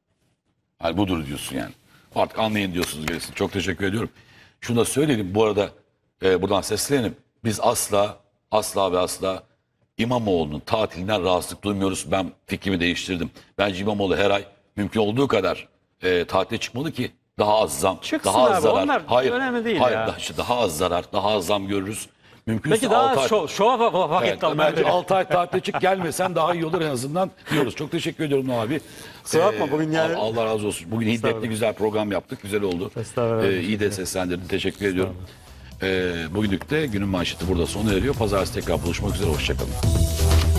Yani budur diyorsun yani. Artık anlayın diyorsunuz gerisini. Çok teşekkür ediyorum. Şunu da söyleyelim bu arada buradan seslenelim. Biz asla ve asla İmamoğlu'nun tatilinden rahatsızlık duymuyoruz. Ben fikrimi değiştirdim. Bence İmamoğlu her ay mümkün olduğu kadar tatile çıkmalı ki daha az zam, Çıksın daha az abi, zarar. onlar önemli değil hayır, ya. Daha az zarar, daha az zam görürüz. Mümkünse Peki daha 6 ay... şova vakit Evet, kalmaya. bence 6 ay tatile çık gelmesen daha iyi olur en azından diyoruz. Çok teşekkür ediyorum abi. Kusura bakma, bugün yani- Allah razı olsun. Bugün hiddetli güzel program yaptık. Güzel oldu. Estağfurullah. İyi de seslendirdin. Teşekkür ediyorum. Bugünlük de günün manşeti burada sona eriyor. Pazartesi tekrar buluşmak üzere. Hoşçakalın.